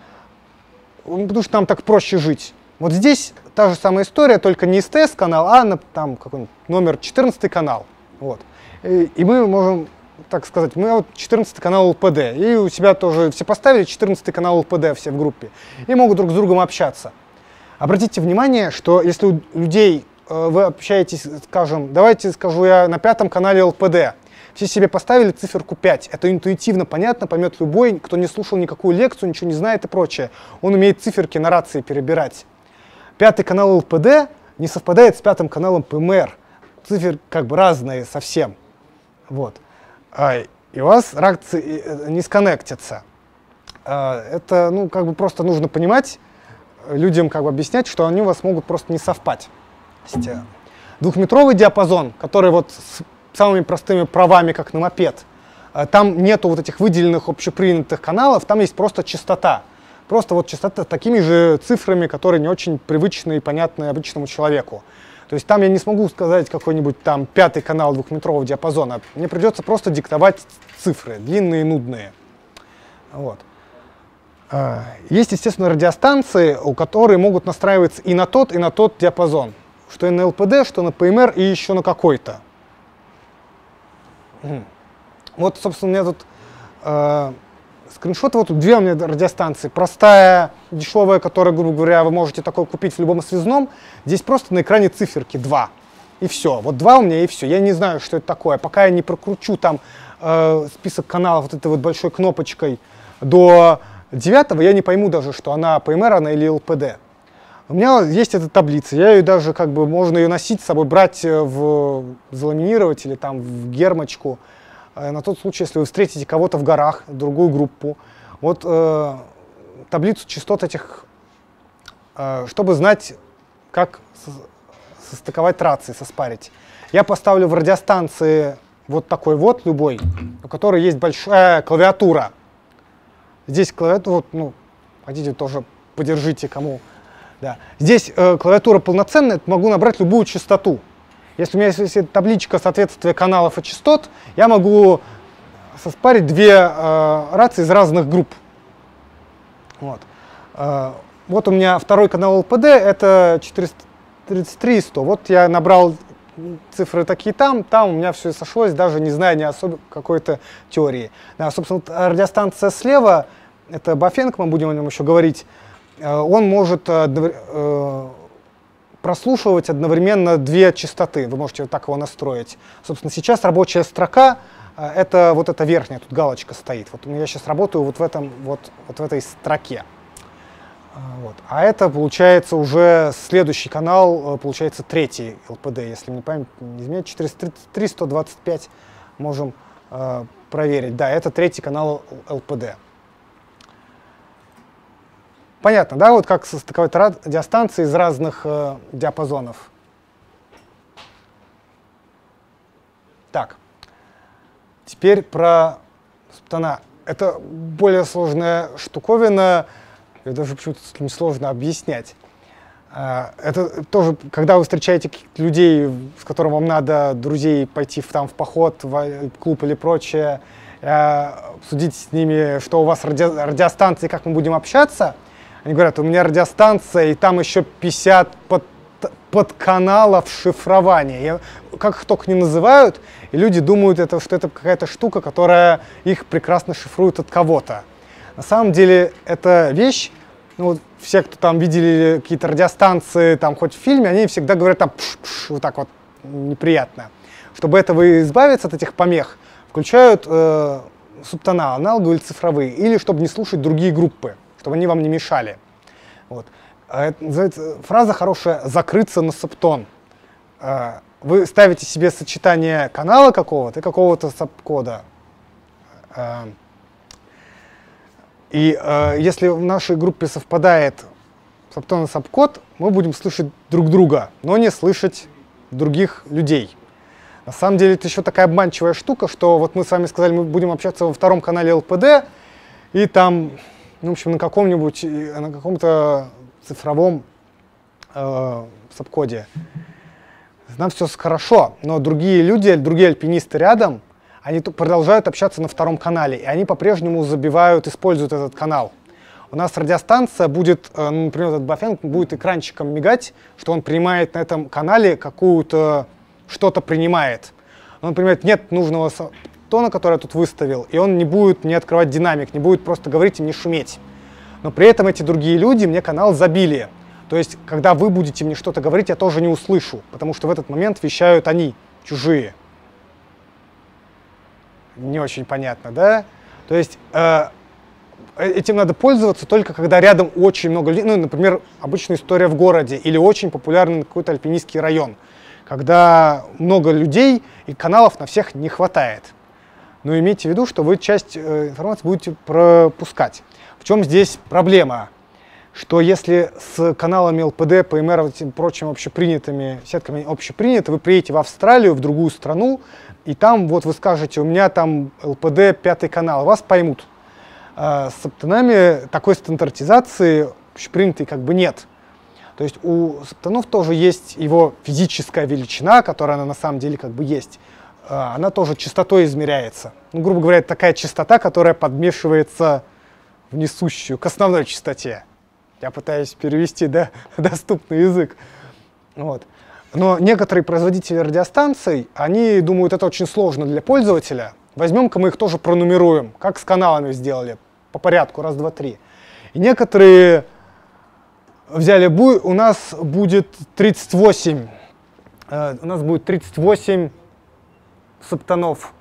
Потому что нам так проще жить. Вот здесь та же самая история, только не эс тэ эс канал, а на, там какой-нибудь номер четырнадцатый канал. Вот. И, и мы можем, так сказать, мы вот четырнадцатый канал эл пэ дэ, и у себя тоже все поставили четырнадцатый канал эл пэ дэ все в группе, и могут друг с другом общаться. Обратите внимание, что если у людей вы общаетесь, скажем, давайте скажу я на пятом канале эл пэ дэ. Все себе поставили циферку пять. Это интуитивно понятно, поймет любой, кто не слушал никакую лекцию, ничего не знает и прочее. Он умеет циферки на рации перебирать. Пятый канал эл пэ дэ не совпадает с пятым каналом пэ эм эр. Цифры как бы разные совсем. Вот. И у вас рации не сконнектятся. Это, ну, как бы просто нужно понимать, людям как бы объяснять, что они у вас могут просто не совпать. Двухметровый диапазон, который вот с самыми простыми правами, как на мопед, там нету вот этих выделенных общепринятых каналов, там есть просто частота. Просто вот частота такими же цифрами, которые не очень привычны и понятны обычному человеку. То есть там я не смогу сказать какой-нибудь там пятый канал двухметрового диапазона. Мне придется просто диктовать цифры, длинные и нудные. Вот. Есть, естественно, радиостанции, у которых могут настраиваться и на тот, и на тот диапазон. Что и на эл пэ дэ, что на пэ эм эр и еще на какой-то. Вот, собственно, у меня тут э, скриншоты. Вот тут две у меня радиостанции. Простая дешевое, которое, грубо говоря, вы можете такое купить в любом связном. Здесь просто на экране циферки два. И все. Вот два у меня и все. Я не знаю, что это такое. Пока я не прокручу там э, список каналов вот этой вот большой кнопочкой до девятого, я не пойму даже, что она пи эм эр она или эл пи ди. У меня есть эта таблица. Я ее даже, как бы, можно ее носить с собой, брать, в, заламинировать или там в гермочку. Э, на тот случай, если вы встретите кого-то в горах, другую группу. Вот э, таблицу частот этих, э, чтобы знать, как состыковать рации, соспарить. Я поставлю в радиостанции вот такой вот, любой, у которой есть большая клавиатура. Здесь клавиатура, вот, ну, хотите тоже подержите, кому. Да. Здесь э, клавиатура полноценная, могу набрать любую частоту. Если у меня есть табличка соответствия каналов и частот, я могу соспарить две э, рации из разных групп. Вот. Э, вот у меня второй канал эл пи ди, это четыреста тридцать три и сто. Вот я набрал цифры такие там, там у меня все сошлось, даже не зная ни особо какой-то теории. Да, собственно, радиостанция слева, это Bafeng, мы будем о нем еще говорить, он может э, прослушивать одновременно две частоты. Вы можете вот так его настроить. Собственно, сейчас рабочая строка, это вот эта верхняя, тут галочка стоит. Вот я сейчас работаю вот в, этом, вот, вот в этой строке. Вот. А это получается уже следующий канал, получается третий эл пи ди, если мне память не изменяет, четыреста тридцать три сто двадцать пять можем э, проверить. Да, это третий канал эл пи ди. Понятно, да, вот как состыковать радиостанции из разных э, диапазонов. Так, теперь про субтона. Это более сложная штуковина. Это даже почему-то сложно объяснять. Это тоже, когда вы встречаете людей, с которыми вам надо, друзей, пойти в, там, в поход, в клуб или прочее, обсудить с ними, что у вас ради, радиостанция, как мы будем общаться. Они говорят, у меня радиостанция, и там еще пятьдесят под, подканалов шифрования. Я, как их только не называют, и люди думают, это, что это какая-то штука, которая их прекрасно шифрует от кого-то. На самом деле, эта вещь, ну, вот все, кто там видели какие-то радиостанции, там, хоть в фильме, они всегда говорят там пш-пш, вот так вот неприятно. Чтобы этого избавиться от этих помех, включают э, субтона, аналоговые или цифровые, или чтобы не слушать другие группы, чтобы они вам не мешали. Вот. Это называется, фраза хорошая «закрыться на субтон». Э, вы ставите себе сочетание канала какого-то и какого-то сабкода. Э, И э, если в нашей группе совпадает субтон и сабкод, мы будем слышать друг друга, но не слышать других людей. На самом деле это еще такая обманчивая штука, что вот мы с вами сказали, мы будем общаться во втором канале эл пи ди, и там, ну, в общем, на каком-нибудь, на каком-то цифровом э, сабкоде. Нам все хорошо, но другие люди, другие альпинисты рядом, они продолжают общаться на втором канале, и они по-прежнему забивают, используют этот канал. У нас радиостанция будет, ну, например, этот Bafeng будет экранчиком мигать, что он принимает на этом канале какую-то, что-то принимает. Но, например, нет нужного тона, который я тут выставил, и он не будет не открывать динамик, не будет просто говорить и не шуметь. Но при этом эти другие люди мне канал забили. То есть, когда вы будете мне что-то говорить, я тоже не услышу, потому что в этот момент вещают они, чужие. Не очень понятно, да? То есть э, этим надо пользоваться только когда рядом очень много людей. Ну, например, обычная история в городе или очень популярный какой-то альпинистский район, когда много людей и каналов на всех не хватает. Но имейте в виду, что вы часть э, информации будете пропускать. В чем здесь проблема? Что если с каналами эл пи ди, пи эм эр и прочими общепринятыми сетками общепринято, вы приедете в Австралию, в другую страну, и там вот вы скажете, у меня там эл пи ди пятый канал, вас поймут. А с субтонами такой стандартизации общепринятой как бы нет. То есть у субтонов тоже есть его физическая величина, которая она на самом деле как бы есть. Она тоже частотой измеряется. Ну, грубо говоря, это такая частота, которая подмешивается в несущую, к основной частоте. Я пытаюсь перевести, да, доступный язык. Вот. Но некоторые производители радиостанций, они думают, это очень сложно для пользователя. Возьмем-ка мы их тоже пронумеруем, как с каналами сделали, по порядку, раз, два, три. И некоторые взяли буй, у нас будет тридцать восемь, э, у нас будет тридцать восемь субтонов.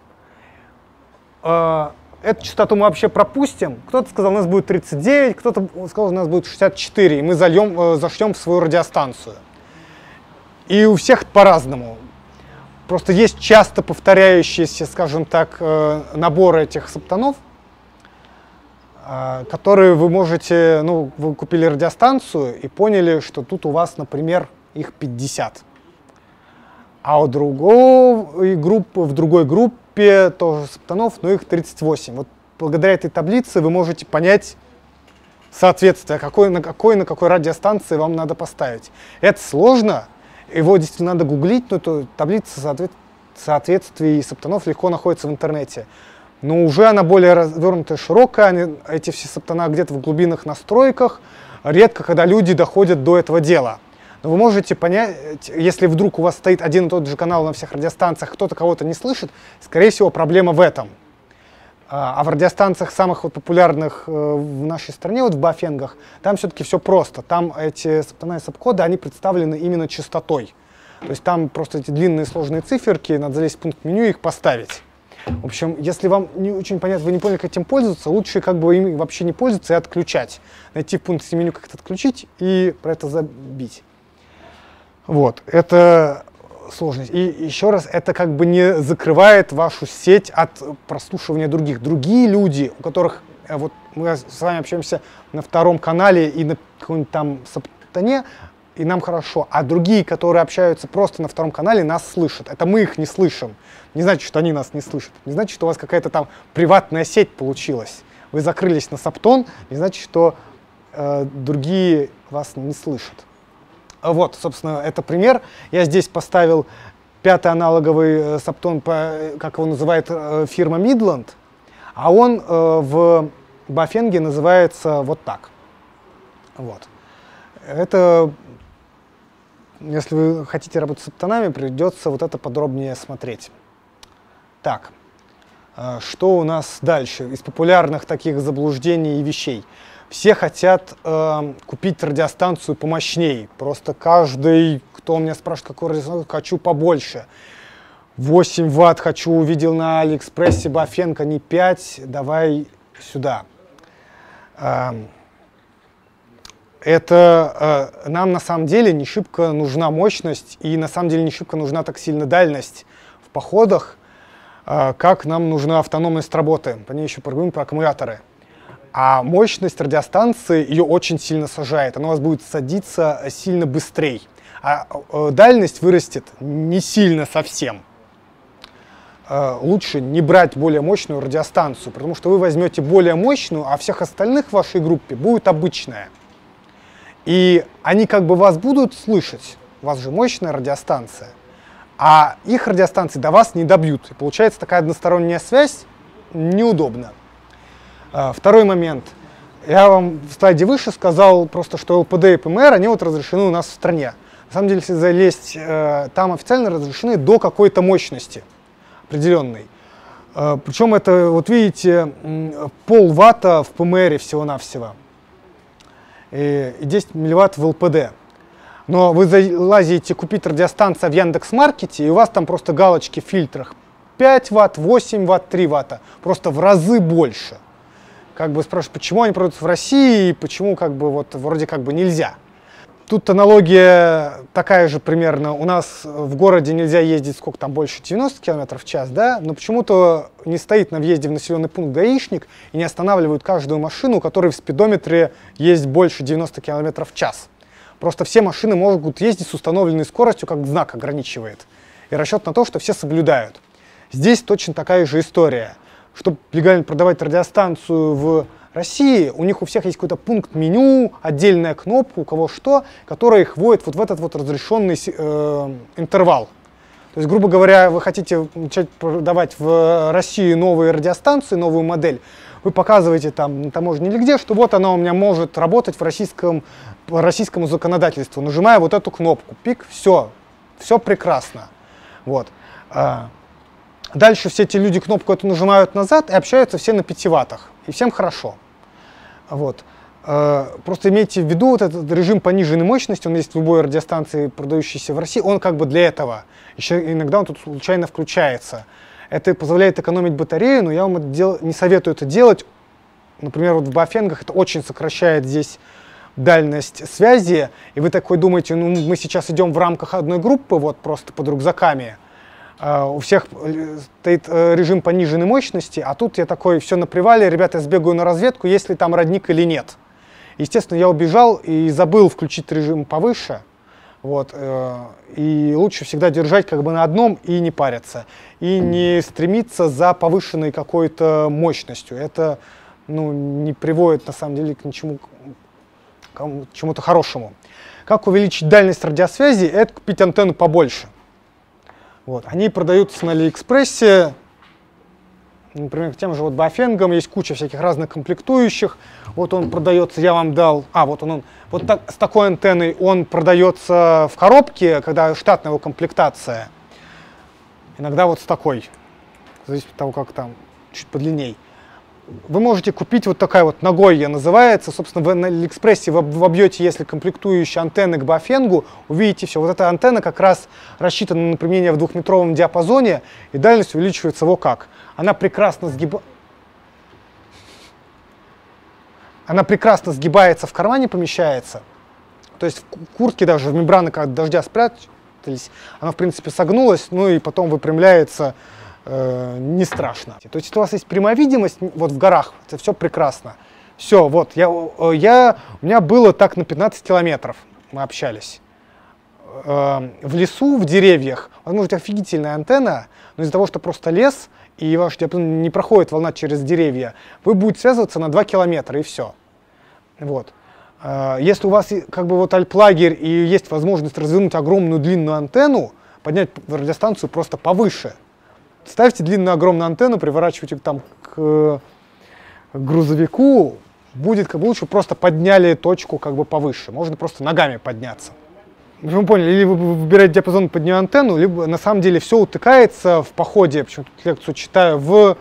Э, эту частоту мы вообще пропустим. Кто-то сказал, у нас будет тридцать девять, кто-то сказал, у нас будет шестьдесят четыре, и мы зальем, э, зашьем в свою радиостанцию. И у всех по-разному. Просто есть часто повторяющиеся, скажем так, э, наборы этих субтонов, э, которые вы можете, ну, вы купили радиостанцию и поняли, что тут у вас, например, их пятьдесят. А у другой группы, в другой группе тоже субтонов, но их тридцать восемь. Вот благодаря этой таблице вы можете понять соответствие, какой, на какой на какой радиостанции вам надо поставить. Это сложно. Его действительно надо гуглить, но эту таблица соответ... соответствий субтонов легко находится в интернете. Но уже она более развернутая, широкая, они, эти все субтона где-то в глубинных настройках, редко когда люди доходят до этого дела. Но вы можете понять, если вдруг у вас стоит один и тот же канал на всех радиостанциях, кто-то кого-то не слышит, скорее всего проблема в этом. А в радиостанциях самых вот популярных в нашей стране, вот в бафенгах, там все-таки все просто. Там эти субтона и субкоды, они представлены именно частотой. То есть там просто эти длинные сложные циферки, надо залезть в пункт меню и их поставить. В общем, если вам не очень понятно, вы не поняли, как этим пользоваться, лучше как бы им вообще не пользоваться и отключать. Найти в пункте меню, как это отключить, и про это забить. Вот, это сложность. И еще раз, это как бы не закрывает вашу сеть от прослушивания других. Другие люди, у которых, вот мы с вами общаемся на втором канале и на каком-нибудь там субтоне, и нам хорошо. А другие, которые общаются просто на втором канале, нас слышат. Это мы их не слышим. Не значит, что они нас не слышат. Не значит, что у вас какая-то там приватная сеть получилась. Вы закрылись на субтон, не значит, что э, другие вас не слышат. Вот, собственно, это пример. Я здесь поставил пятый аналоговый субтон, как его называет фирма Midland, а он в бафенге называется вот так. Вот. Это, если вы хотите работать с субтонами, придется вот это подробнее смотреть. Так, что у нас дальше из популярных таких заблуждений и вещей? Все хотят э, купить радиостанцию помощнее. Просто каждый, кто меня спрашивает, какую радиостанцию, хочу побольше. восемь ватт хочу, увидел на Алиэкспрессе бафенг, не пять, давай сюда. Э, это э, нам на самом деле не шибко нужна мощность, и на самом деле не шибко нужна так сильно дальность в походах, э, как нам нужна автономность работы. По ней еще поговорим про аккумуляторы. А мощность радиостанции ее очень сильно сажает, она у вас будет садиться сильно быстрее. А э, дальность вырастет не сильно совсем. Э, лучше не брать более мощную радиостанцию, потому что вы возьмете более мощную, а всех остальных в вашей группе будет обычная. И они как бы вас будут слышать, у вас же мощная радиостанция, а их радиостанции до вас не добьют. И получается такая односторонняя связь неудобна. Второй момент. Я вам в слайде выше сказал просто, что эл пи ди и пэ эм эр, они вот разрешены у нас в стране. На самом деле, если залезть, там официально разрешены до какой-то мощности определенной. Причем это, вот видите, полватта в пэ эм эр всего-навсего и десять милливатт в эл пи ди. Но вы залазите купить радиостанцию в Яндекс.Маркете, и у вас там просто галочки в фильтрах пять ватт, восемь ватт, три ватта. Просто в разы больше. Как бы спрашивают, почему они продаются в России и почему как бы вот вроде как бы нельзя. Тут аналогия такая же примерно. У нас в городе нельзя ездить сколько там, больше девяноста километров в час, да? Но почему-то не стоит на въезде в населенный пункт гаишник и не останавливают каждую машину, у которой в спидометре есть больше девяноста километров в час. Просто все машины могут ездить с установленной скоростью, как знак ограничивает. И расчет на то, что все соблюдают. Здесь точно такая же история. Чтобы легально продавать радиостанцию в России, у них у всех есть какой-то пункт меню, отдельная кнопка, у кого что, которая их вводит вот в этот вот разрешенный э, интервал. То есть, грубо говоря, вы хотите начать продавать в России новые радиостанции, новую модель, вы показываете там на таможне или где, что вот она у меня может работать в российском, по российскому законодательству, нажимая вот эту кнопку, пик, все, все прекрасно. Вот. Дальше все эти люди кнопку эту нажимают назад и общаются все на пяти ваттах. И всем хорошо. Вот. Просто имейте в виду, вот этот режим пониженной мощности, он есть в любой радиостанции, продающейся в России, он как бы для этого. Еще иногда он тут случайно включается. Это позволяет экономить батарею, но я вам это дел... не советую это делать. Например, вот в баофенгах это очень сокращает здесь дальность связи, и вы такой думаете, ну мы сейчас идем в рамках одной группы, вот просто под рюкзаками. Uh, у всех стоит uh, режим пониженной мощности, а тут я такой, все на привале, ребята, я сбегаю на разведку, есть ли там родник или нет. Естественно, я убежал и забыл включить режим повыше. Вот, uh, и лучше всегда держать как бы на одном и не париться. И не стремиться за повышенной какой-то мощностью. Это ну, не приводит на самом деле к ничему, к чему-то хорошему. Как увеличить дальность радиосвязи? Это купить антенну побольше. Вот. Они продаются на Алиэкспрессе, например, к тем же вот баофенгам, есть куча всяких разных комплектующих. Вот он продается, я вам дал, а вот он, он вот так, с такой антенной он продается в коробке, когда штатная его комплектация. Иногда вот с такой, зависит от того, как там, чуть подлинней. Вы можете купить вот такая вот ногойя называется, собственно, вы на Алиэкспрессе вобьете, если комплектующие антенны к баофенгу, увидите все. Вот эта антенна как раз рассчитана на применение в двухметровом диапазоне, и дальность увеличивается вот как. Она прекрасно сгибается. Она прекрасно сгибается, в кармане помещается. То есть в куртке даже, в мембраны, когда от дождя спрятались, она в принципе согнулась, ну и потом выпрямляется. Э, не страшно. То есть, если у вас есть прямая видимость, вот в горах, это все прекрасно. Все, вот, я, я, у меня было так на пятнадцать километров, мы общались. Э, в лесу, в деревьях, возможно, офигительная антенна, но из-за того, что просто лес, и ваш диапазон не проходит волна через деревья, вы будете связываться на два километра, и все. Вот. Э, если у вас как бы вот альплагерь, и есть возможность развернуть огромную длинную антенну, поднять радиостанцию просто повыше. Ставьте длинную огромную антенну, приворачивайте там к грузовику, будет как бы лучше, просто подняли точку как бы повыше, можно просто ногами подняться. Вы поняли, или вы выбираете диапазон под нее антенну, либо на самом деле все утыкается в походе, почему тут лекцию читаю, в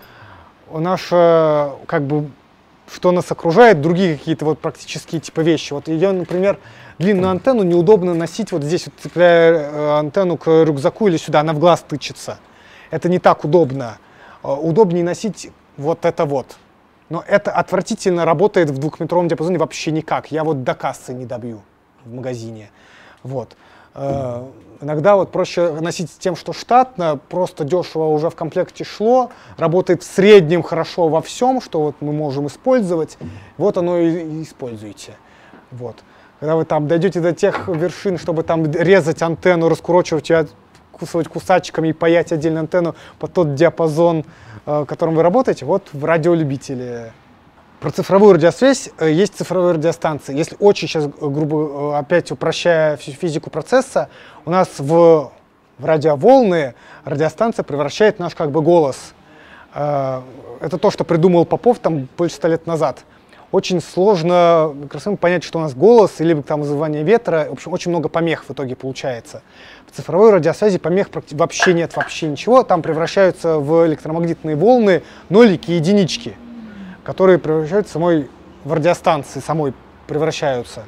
наше, как бы, что нас окружает, другие какие-то вот практические типа вещи. Вот ее, например, длинную антенну неудобно носить вот здесь, вот цепляя антенну к рюкзаку или сюда, она в глаз тычется. Это не так удобно. Удобнее носить вот это вот. Но это отвратительно работает в двухметровом диапазоне вообще никак. Я вот до кассы не добью в магазине. Вот. Э, иногда вот проще носить с тем, что штатно, просто дешево уже в комплекте шло, работает в среднем хорошо во всем, что вот мы можем использовать. Вот оно и, и используйте. Вот. Когда вы там дойдете до тех вершин, чтобы там резать антенну, раскурочивать ее, кусывать кусачками и паять отдельную антенну под тот диапазон, э, которым вы работаете, вот в радиолюбителе. Про цифровую радиосвязь э, есть цифровые радиостанции. Если очень сейчас, грубо, э, опять упрощая физику процесса, у нас в, в радиоволны радиостанция превращает наш как бы голос. Э, это то, что придумал Попов там больше ста лет назад. Очень сложно микрофоном понять, что у нас голос или там вызывание ветра. В общем, очень много помех в итоге получается. В цифровой радиосвязи помех вообще нет, вообще ничего. Там превращаются в электромагнитные волны нолики и единички, которые превращаются самой в радиостанции, самой превращаются.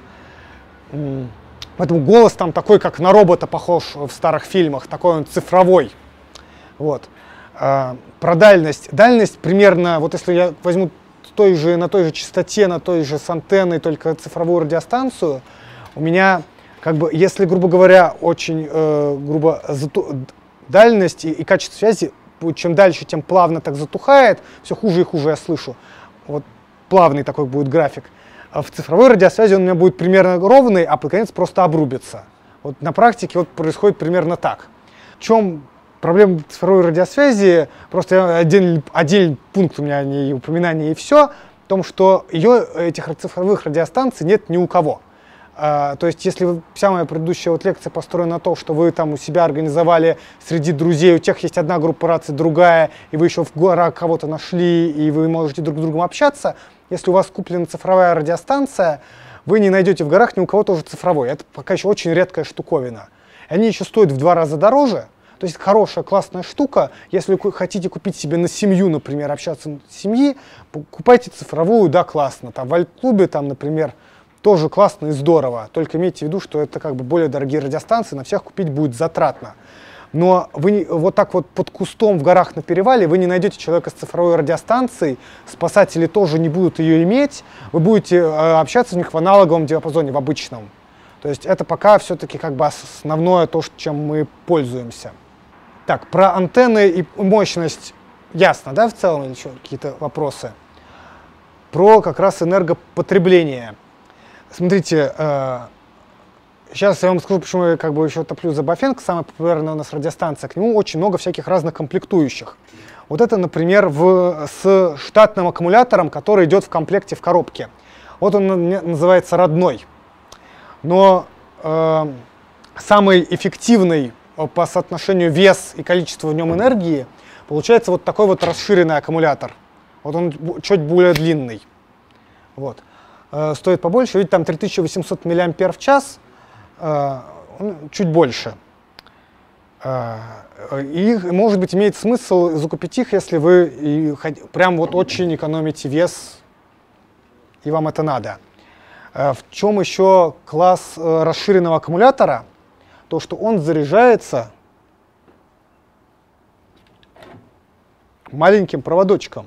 Поэтому голос там такой, как на робота похож в старых фильмах, такой он цифровой. Вот. А, про дальность. Дальность примерно, вот если я возьму той же, на той же частоте, на той же с антенной, только цифровую радиостанцию, у меня, как бы, если, грубо говоря, очень э, грубо зату... дальность и, и качество связи, чем дальше, тем плавно так затухает, все хуже и хуже я слышу. Вот плавный такой будет график. А в цифровой радиосвязи он у меня будет примерно ровный, а под конец просто обрубится. Вот на практике вот происходит примерно так. В чем проблема цифровой радиосвязи, просто отдельный, отдельный пункт у меня не упоминание и все, в том, что ее, этих цифровых радиостанций нет ни у кого. А, то есть, если вы, вся моя предыдущая вот лекция построена на том, что вы там у себя организовали среди друзей, у тех есть одна группа раций, другая, и вы еще в горах кого-то нашли, и вы можете друг с другом общаться, если у вас куплена цифровая радиостанция, вы не найдете в горах ни у кого тоже цифровой. Это пока еще очень редкая штуковина. Они еще стоят в два раза дороже, То есть хорошая, классная штука. Если вы хотите купить себе на семью, например, общаться с семьей, покупайте цифровую, да, классно. Там в Альт-клубе, там, например, тоже классно и здорово. Только имейте в виду, что это как бы более дорогие радиостанции, на всех купить будет затратно. Но вы вот так вот под кустом в горах на перевале вы не найдете человека с цифровой радиостанцией, спасатели тоже не будут ее иметь, вы будете э, общаться с них в аналоговом диапазоне, в обычном. То есть это пока все-таки как бы основное то, чем мы пользуемся. Так, про антенны и мощность ясно, да, в целом, или еще какие-то вопросы? Про как раз энергопотребление. Смотрите, э, сейчас я вам скажу, почему я как бы еще топлю за Bafeng, самая популярная у нас радиостанция. К нему очень много всяких разных комплектующих. Вот это, например, в, с штатным аккумулятором, который идет в комплекте в коробке. Вот он называется родной. Но э, самый эффективный по соотношению вес и количество в нем энергии получается вот такой вот расширенный аккумулятор. Вот он чуть более длинный. Вот. Э, стоит побольше, видите, там три тысячи восемьсот миллиампер в час, э, чуть больше. Э, и, может быть, имеет смысл закупить их, если вы и, прям вот очень экономите вес, и вам это надо. Э, в чем еще класс э, расширенного аккумулятора? То, что он заряжается маленьким проводочком.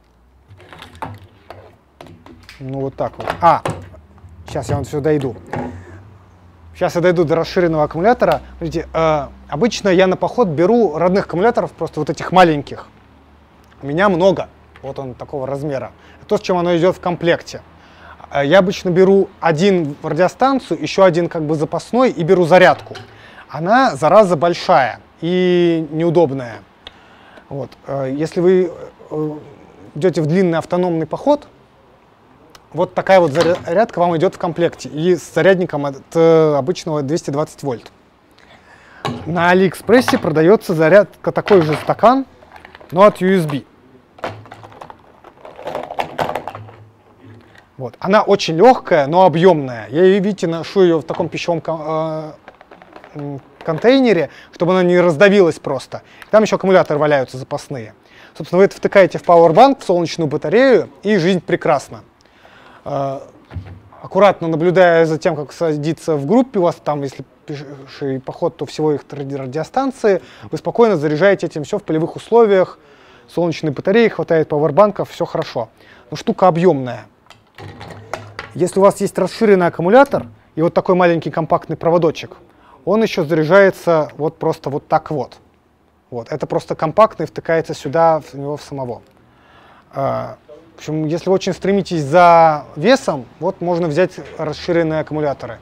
Ну, вот так вот. А, сейчас я вам все дойду. Сейчас я дойду до расширенного аккумулятора. Смотрите, э, обычно я на поход беру родных аккумуляторов, просто вот этих маленьких. У меня много. Вот он такого размера. То, с чем оно идет в комплекте. Я обычно беру один в радиостанцию, еще один как бы запасной и беру зарядку. Она, зараза, большая и неудобная. Вот. Если вы идете в длинный автономный поход, вот такая вот зарядка вам идет в комплекте. И с зарядником от обычного двести двадцать вольт. На Алиэкспрессе продается зарядка, такой же стакан, но от ю эс би. Вот. Она очень легкая, но объемная. Я, видите, ношу ее в таком пищевом э, контейнере, чтобы она не раздавилась просто. Там еще аккумуляторы валяются запасные. Собственно, вы это втыкаете в пауэрбанк, в солнечную батарею, и жизнь прекрасна. Э, аккуратно наблюдая за тем, как садится в группе, у вас там, если пеший поход, то всего их радиостанции, вы спокойно заряжаете этим все в полевых условиях, солнечной батареи, хватает пауэрбанков, все хорошо. Но штука объемная. Если у вас есть расширенный аккумулятор и вот такой маленький компактный проводочек, он еще заряжается вот просто вот так вот. Вот. Это просто компактный, втыкается сюда, в него в самого. В общем, если вы очень стремитесь за весом, вот можно взять расширенные аккумуляторы.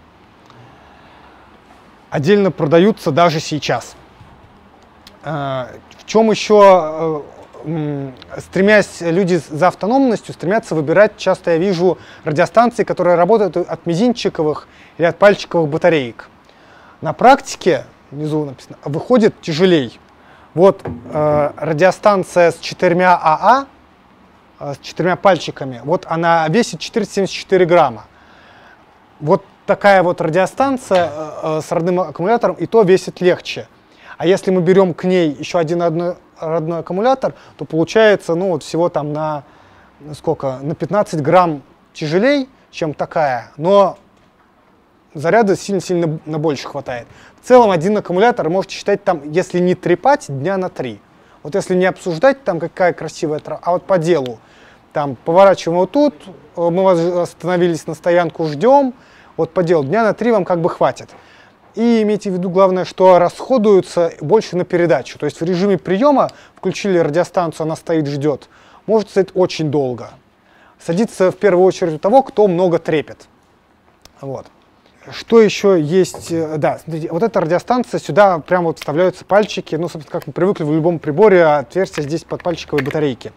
Отдельно продаются даже сейчас. В чем еще... Стремясь, люди за автономностью стремятся выбирать, часто я вижу, радиостанции, которые работают от мизинчиковых или от пальчиковых батареек. На практике, внизу написано, выходит тяжелей. Вот э, радиостанция с четырьмя АА, э, с четырьмя пальчиками, вот она весит четыреста семьдесят четыре грамма. Вот такая вот радиостанция э, с родным аккумулятором, и то весит легче. А если мы берем к ней еще один одно, родной аккумулятор, то получается, ну, вот всего там на, сколько, на пятнадцать грамм тяжелей, чем такая, но заряда сильно-сильно на больше хватает. В целом один аккумулятор можете считать там, если не трепать, дня на три. Вот если не обсуждать там какая красивая трава, а вот по делу. Там поворачиваем вот тут, мы вас остановились на стоянку, ждем, вот по делу, дня на три вам как бы хватит. И имейте в виду, главное, что расходуются больше на передачу. То есть в режиме приема включили радиостанцию, она стоит, ждет. Может стоять очень долго. Садится в первую очередь у того, кто много трепет. Вот. Что еще есть? Да, смотрите, вот эта радиостанция, сюда прямо вот вставляются пальчики. Ну, собственно, как мы привыкли в любом приборе, отверстие здесь под пальчиковой батарейки.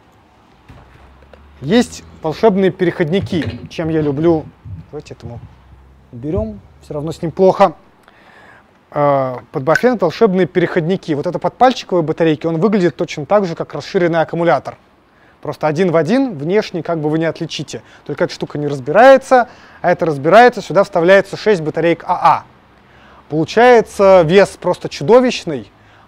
Есть волшебные переходники, чем я люблю. Давайте этому уберем, все равно с ним плохо. Под Bafeng волшебные переходники. Вот это под пальчиковой батарейки, он выглядит точно так же, как расширенный аккумулятор. Просто один в один, внешне как бы вы не отличите. Только эта штука не разбирается, а это разбирается, сюда вставляется шесть батареек АА. Получается вес просто чудовищный,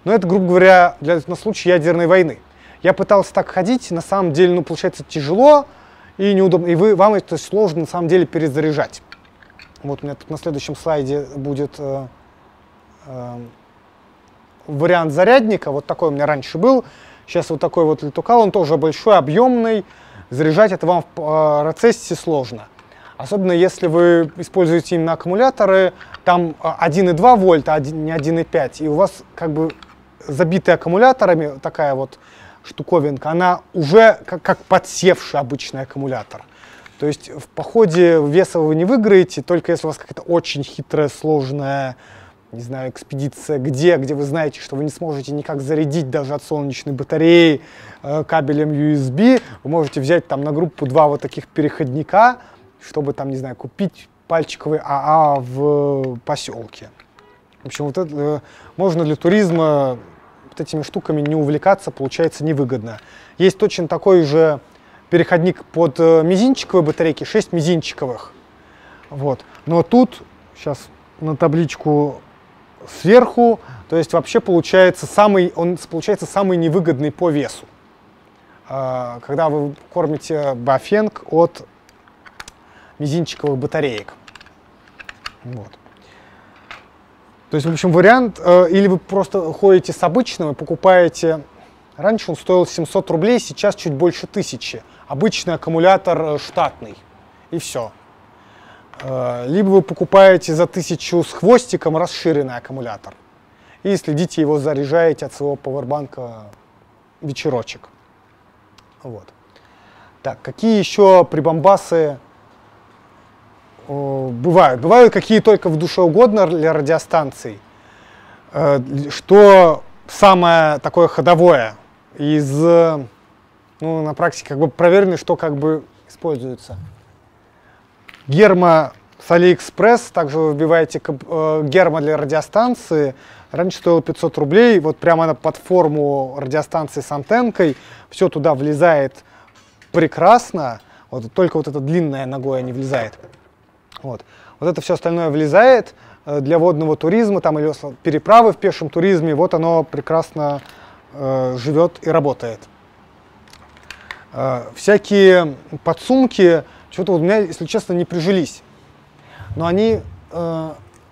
но это, грубо говоря, для, на случай ядерной войны. Я пытался так ходить, на самом деле, ну, получается тяжело и неудобно, и вы, вам это сложно на самом деле перезаряжать. Вот у меня тут на следующем слайде будет э, э, вариант зарядника, вот такой у меня раньше был, сейчас вот такой вот летукал, он тоже большой, объемный, заряжать это вам в э, процессе сложно. Особенно если вы используете именно аккумуляторы, там один и два вольта, не один и пять, и у вас как бы забитая аккумуляторами такая вот штуковинка, она уже как, как подсевший обычный аккумулятор. То есть в походе веса вы не выиграете, только если у вас какая-то очень хитрая, сложная, не знаю, экспедиция, где, где вы знаете, что вы не сможете никак зарядить даже от солнечной батареи э, кабелем ю эс би, вы можете взять там на группу два вот таких переходника, чтобы там, не знаю, купить пальчиковый АА в поселке. В общем, вот это, э, можно для туризма вот этими штуками не увлекаться, получается невыгодно. Есть точно такой же переходник под э, мизинчиковые батарейки, шесть мизинчиковых. Вот. Но тут, сейчас на табличку сверху, то есть вообще получается самый, он получается самый невыгодный по весу. Э, когда вы кормите бафенг от мизинчиковых батареек. Вот. То есть, в общем, вариант, э, или вы просто ходите с обычным и покупаете, раньше он стоил семьсот рублей, сейчас чуть больше тысячи. Обычный аккумулятор штатный, и все. Э, либо вы покупаете за тысячу с хвостиком расширенный аккумулятор и следите его, заряжаете от своего пауэрбанка вечерочек. Вот. Так, какие еще прибамбасы бывают. Бывают какие только в душе угодно для радиостанций. Что самое такое ходовое из, ну, на практике как бы проверено, что как бы используется. Герма с Алиэкспресс, также вы вбиваете герма для радиостанции, раньше стоило пятьсот рублей, вот прямо она под форму радиостанции с антенкой, все туда влезает прекрасно, вот только вот эта длинная ногой не влезает. Вот. Вот это все остальное влезает для водного туризма там, или переправы в пешем туризме, вот оно прекрасно э, живет и работает. Э, всякие подсумки, что-то вот у меня, если честно, не прижились. Но они, э,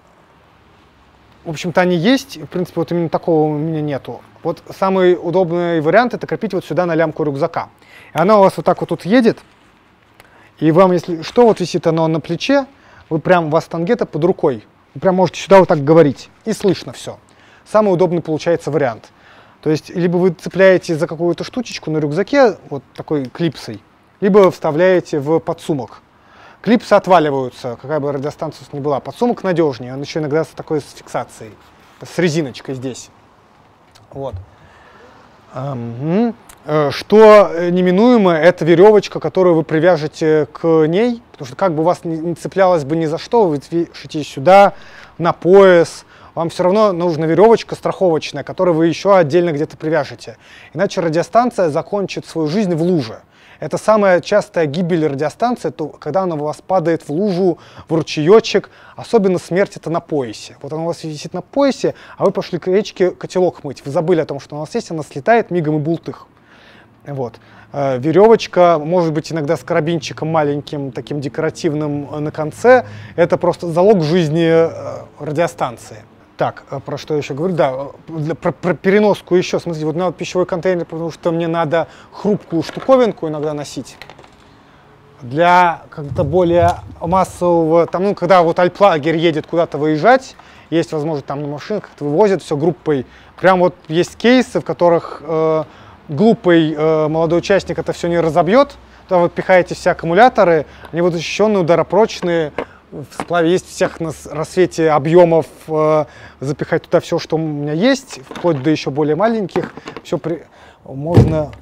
в общем-то, они есть, в принципе, вот именно такого у меня нету. Вот самый удобный вариант — это крепить вот сюда на лямку рюкзака. И она у вас вот так вот тут едет, и вам, если что, вот висит оно на плече, вы прям, у вас тангета под рукой, вы прям можете сюда вот так говорить, и слышно все. Самый удобный получается вариант. То есть, либо вы цепляете за какую-то штучечку на рюкзаке, вот такой клипсой, либо вставляете в подсумок. Клипсы отваливаются, какая бы радиостанция ни была. Подсумок надежнее, он еще иногда с такой с фиксацией, с резиночкой здесь. Вот. Что неминуемо, это веревочка, которую вы привяжете к ней, потому что как бы у вас не цеплялось бы ни за что, вы вешаете сюда, на пояс, вам все равно нужна веревочка страховочная, которую вы еще отдельно где-то привяжете. Иначе радиостанция закончит свою жизнь в луже. Это самая частая гибель радиостанции, то, когда она у вас падает в лужу, в ручеечек, особенно смерть это на поясе. Вот она у вас висит на поясе, а вы пошли к речке котелок мыть, вы забыли о том, что у вас есть, она слетает мигом и бултых. Вот. Веревочка, может быть, иногда с карабинчиком маленьким, таким декоративным на конце, это просто залог жизни радиостанции. Так, про что я еще говорю? Да, для, про, про переноску еще. Смотрите, вот у меня вот пищевой контейнер, потому что мне надо хрупкую штуковинку иногда носить. Для как-то более массового, там, ну, когда вот альплагер едет куда-то выезжать, есть возможность там на машинах, как-то вывозят все группой. Прям вот есть кейсы, в которых э, глупый э, молодой участник это все не разобьет. Туда вы пихаете все аккумуляторы, они вот защищенные, ударопрочные. В сплаве есть всех на рассвете объемов, э, запихать туда все, что у меня есть, вплоть до еще более маленьких, все при... можно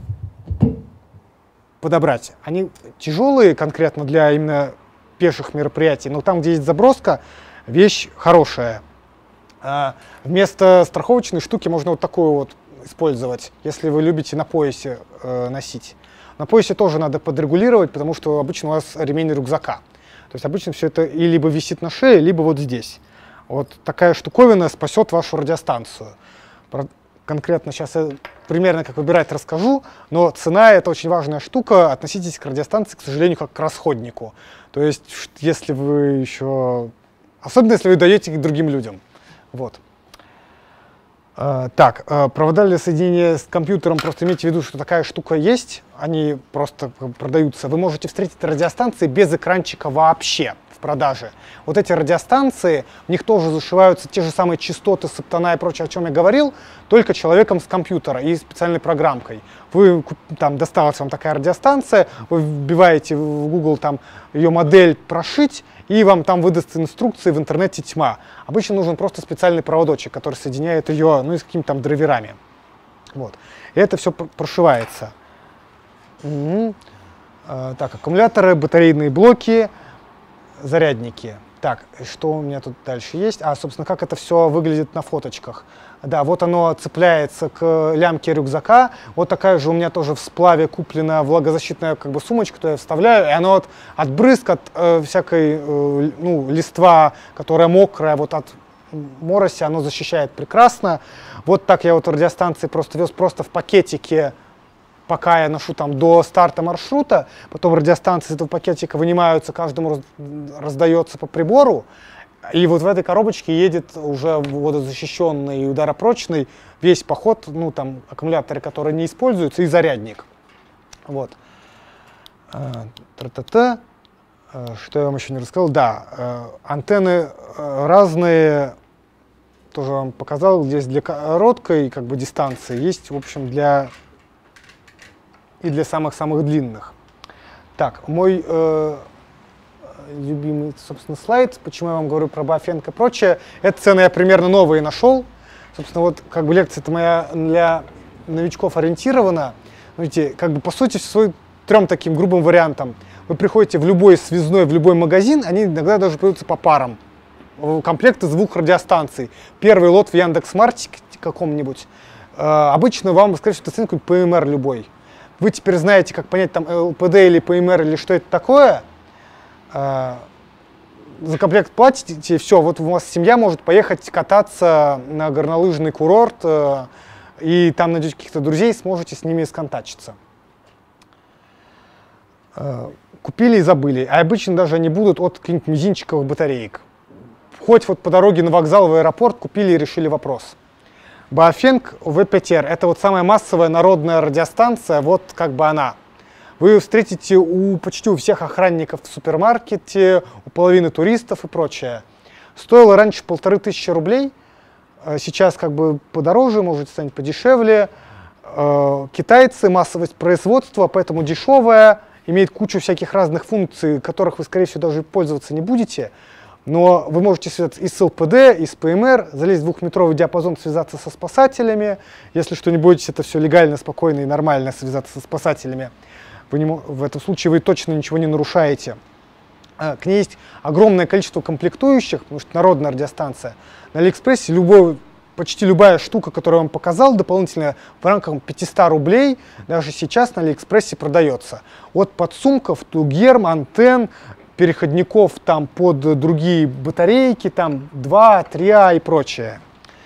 подобрать. Они тяжелые конкретно для именно пеших мероприятий, но там, где есть заброска, вещь хорошая. А вместо страховочной штуки можно вот такую вот использовать, если вы любите на поясе э, носить. На поясе тоже надо подрегулировать, потому что обычно у вас ремень рюкзака. То есть обычно все это и либо висит на шее, либо вот здесь. Вот такая штуковина спасет вашу радиостанцию. Про, конкретно сейчас я примерно как выбирать расскажу, но цена — это очень важная штука. Относитесь к радиостанции, к сожалению, как к расходнику. То есть, если вы еще... Особенно, если вы даете их другим людям. Вот. Uh, так, uh, провода для соединения с компьютером, просто имейте в виду, что такая штука есть, они просто продаются. Вы можете встретить радиостанции без экранчика вообще в продаже. Вот эти радиостанции, в них тоже зашиваются те же самые частоты, саптана и прочее, о чем я говорил, только человеком с компьютера и специальной программкой. Вы, там, досталась вам такая радиостанция, вы вбиваете в Google там ее модель «прошить», и вам там выдаст инструкции, в интернете тьма. Обычно нужен просто специальный проводочек, который соединяет ее, ну, и с какими-то там драйверами. Вот. И это все прошивается. Угу. А, так, аккумуляторы, батарейные блоки, зарядники. Так, что у меня тут дальше есть? А, собственно, как это все выглядит на фоточках. Да, вот оно цепляется к лямке рюкзака. Вот такая же у меня тоже в сплаве куплена влагозащитная как бы сумочка, которую я вставляю, и оно от, от брызг, от э, всякой э, ну, листва, которая мокрая, вот от мороси, оно защищает прекрасно. Вот так я вот радиостанции просто вез просто в пакетике, пока я ношу там до старта маршрута. Потом радиостанции из этого пакетика вынимаются, каждому раздается по прибору. И вот в этой коробочке едет уже водозащищенный и ударопрочный весь поход, ну там аккумуляторы, которые не используются, и зарядник. Вот. Тра-та-та. Что я вам еще не рассказал? Да, антенны разные, тоже вам показал, есть для короткой как бы дистанции, есть, в общем, для и для самых-самых длинных. Так, мой э, любимый, собственно, слайд, почему я вам говорю про Баофенк и прочее. Это цены я примерно новые нашел. Собственно, вот как бы лекция-то моя для новичков ориентирована. Видите, как бы по сути свой трем таким грубым вариантам. Вы приходите в любой связной, в любой магазин, они иногда даже продаются по парам. Комплекты двух радиостанций. Первый лот в Яндекс.Марте каком-нибудь. Э, обычно вам, скорее всего, достанет какой-нибудь пэ эм эр любой. Вы теперь знаете, как понять, там эл пэ дэ или пэ эм эр или что это такое. За комплект платите, все, вот у вас семья может поехать кататься на горнолыжный курорт, и там найдете каких-то друзей, сможете с ними сконтачиться. Купили и забыли, а обычно даже они будут от каких-нибудь мизинчиковых батареек. Хоть вот по дороге на вокзал в аэропорт купили и решили вопрос. Баофенк вэ пять эр — это вот самая массовая народная радиостанция, вот как бы она. Вы ее встретите у, почти у всех охранников в супермаркете, у половины туристов и прочее. Стоило раньше полторы тысячи рублей, сейчас как бы подороже, может станет подешевле. Китайцы, массовость производства, поэтому дешевая, имеет кучу всяких разных функций, которых вы, скорее всего, даже пользоваться не будете. Но вы можете связаться и с эл пэ дэ, и с пэ эм эр, залезть в двухметровый диапазон, связаться со спасателями. Если что, не бойтесь, это все легально, спокойно и нормально связаться со спасателями. Вы не, в этом случае вы точно ничего не нарушаете. К ней есть огромное количество комплектующих, потому что народная радиостанция. На Алиэкспрессе любой, почти любая штука, которую я вам показал, дополнительно в рамках пятисот рублей, даже сейчас на Алиэкспрессе продается. От подсумков, тугерм, антенн, переходников там под другие батарейки, там два, три а и прочее.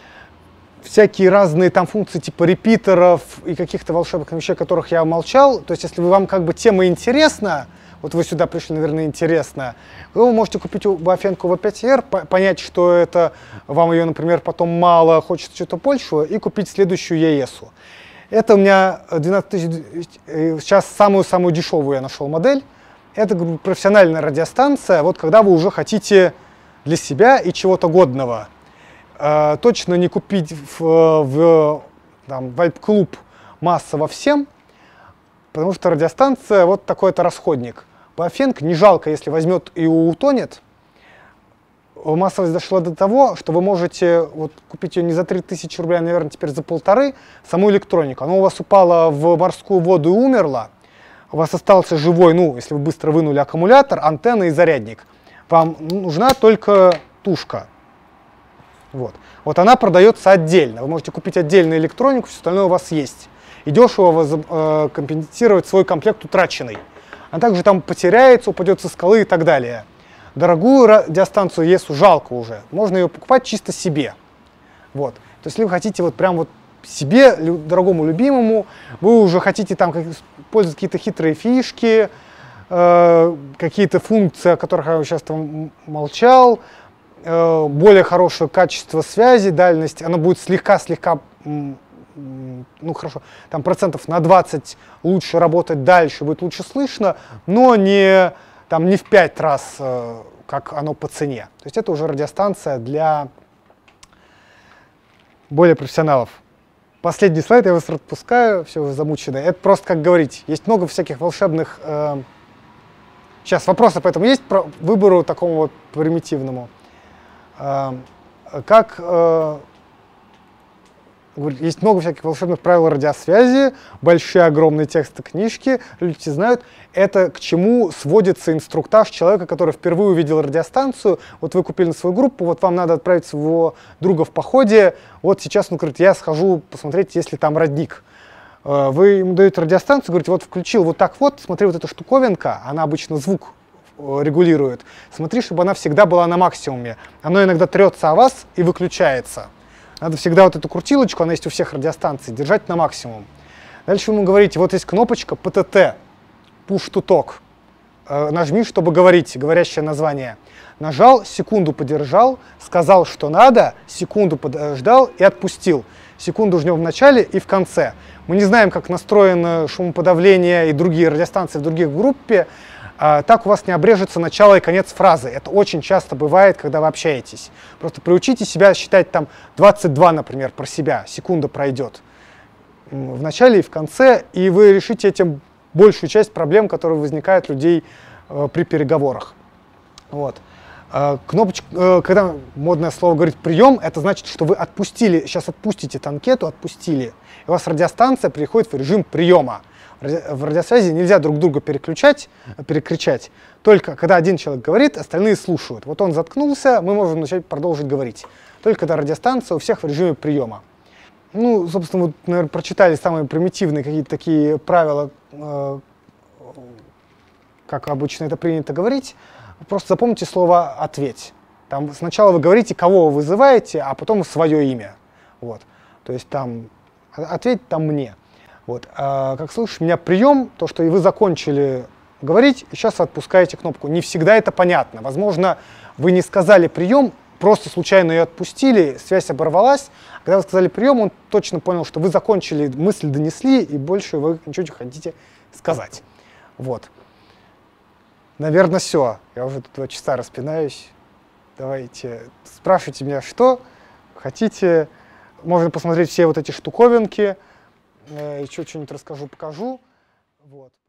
Всякие разные там функции типа репитеров и каких-то волшебных вещей, о которых я умолчал. То есть, если вам как бы тема интересна, вот вы сюда пришли, наверное, интересно, вы можете купить у Баофенку вэ пять эр, понять, что это вам ее, например, потом мало, хочется что-то большего, и купить следующую и эс-у. Это у меня двенадцать тысяч, сейчас самую-самую дешевую я нашел модель. Это профессиональная радиостанция, вот когда вы уже хотите для себя и чего-то годного. Э, точно не купить в, в там, вайп-клуб массово всем, потому что радиостанция вот такой-то расходник. Баофенк не жалко, если возьмет и утонет. Массовость дошла до того, что вы можете вот, купить ее не за три тысячи рублей, а, наверное, теперь за полторы, саму электронику. Она у вас упала в морскую воду и умерла. У вас остался живой, ну, если вы быстро вынули аккумулятор, антенна и зарядник. Вам нужна только тушка. Вот. Вот она продается отдельно. Вы можете купить отдельную электронику, все остальное у вас есть. И дешево э, компенсировать свой комплект утраченный. Она также там потеряется, упадет со скалы и так далее. Дорогую радиостанцию и эс-у жалко уже. Можно ее покупать чисто себе. Вот. То То есть, если вы хотите вот прям вот себе, дорогому любимому, вы уже хотите там использовать какие-то хитрые фишки, э, какие-то функции, о которых я сейчас там молчал, э, более хорошее качество связи, дальность, оно будет слегка-слегка, ну хорошо, там процентов на двадцать лучше работать дальше, будет лучше слышно, но не, там, не в пять раз, э, как оно по цене. То есть это уже радиостанция для более профессионалов. Последний слайд, я вас отпускаю, все, вы замучены. Это просто как говорить. Есть много всяких волшебных... Э... Сейчас вопросы поэтому есть про выбору такому вот примитивному. Э... Как... Э... Есть много всяких волшебных правил радиосвязи, большие огромные тексты книжки, люди знают. Это к чему сводится инструктаж человека, который впервые увидел радиостанцию. Вот вы купили на свою группу, вот вам надо отправить своего друга в походе. Вот сейчас он говорит, я схожу посмотреть, есть ли там родник. Вы ему даете радиостанцию, говорите, вот включил вот так вот, смотри, вот эта штуковинка, она обычно звук регулирует. Смотри, чтобы она всегда была на максимуме. Оно иногда трется о вас и выключается. Надо всегда вот эту крутилочку, она есть у всех радиостанций, держать на максимум. Дальше вы ему говорите, вот есть кнопочка пэ тэ тэ, Push to Talk. Э, нажми, чтобы говорить, говорящее название. Нажал, секунду подержал, сказал, что надо, секунду подождал и отпустил. Секунду жмем в начале и в конце. Мы не знаем, как настроено шумоподавление и другие радиостанции в других группе. А, так у вас не обрежется начало и конец фразы. Это очень часто бывает, когда вы общаетесь. Просто приучите себя считать там двадцать два, например, про себя. Секунда пройдет в начале и в конце, и вы решите этим большую часть проблем, которые возникают у людей э, при переговорах. Вот. Э, кнопочка, э, когда модное слово говорит «прием», это значит, что вы отпустили, сейчас отпустите эту анкету, отпустили, и у вас радиостанция переходит в режим приема. В радиосвязи нельзя друг друга переключать, перекричать. Только когда один человек говорит, остальные слушают. Вот он заткнулся, мы можем начать продолжить говорить. Только когда радиостанция у всех в режиме приема. Ну, собственно, вот, наверное, прочитали самые примитивные какие-то такие правила, э, как обычно это принято говорить. Просто запомните слово «ответь». Там сначала вы говорите, кого вы вызываете, а потом свое имя. Вот. То есть там «ответь там мне». Вот. А, как слышишь, у меня прием, то, что и вы закончили говорить, и сейчас вы отпускаете кнопку. Не всегда это понятно. Возможно, вы не сказали прием, просто случайно ее отпустили, связь оборвалась. Когда вы сказали прием, он точно понял, что вы закончили, мысль донесли, и больше вы ничего не хотите сказать. Вот. Наверное, все. Я уже тут два часа распинаюсь. Давайте, спрашивайте меня, что хотите. Можно посмотреть все вот эти штуковинки. Еще что-нибудь расскажу, покажу. Вот.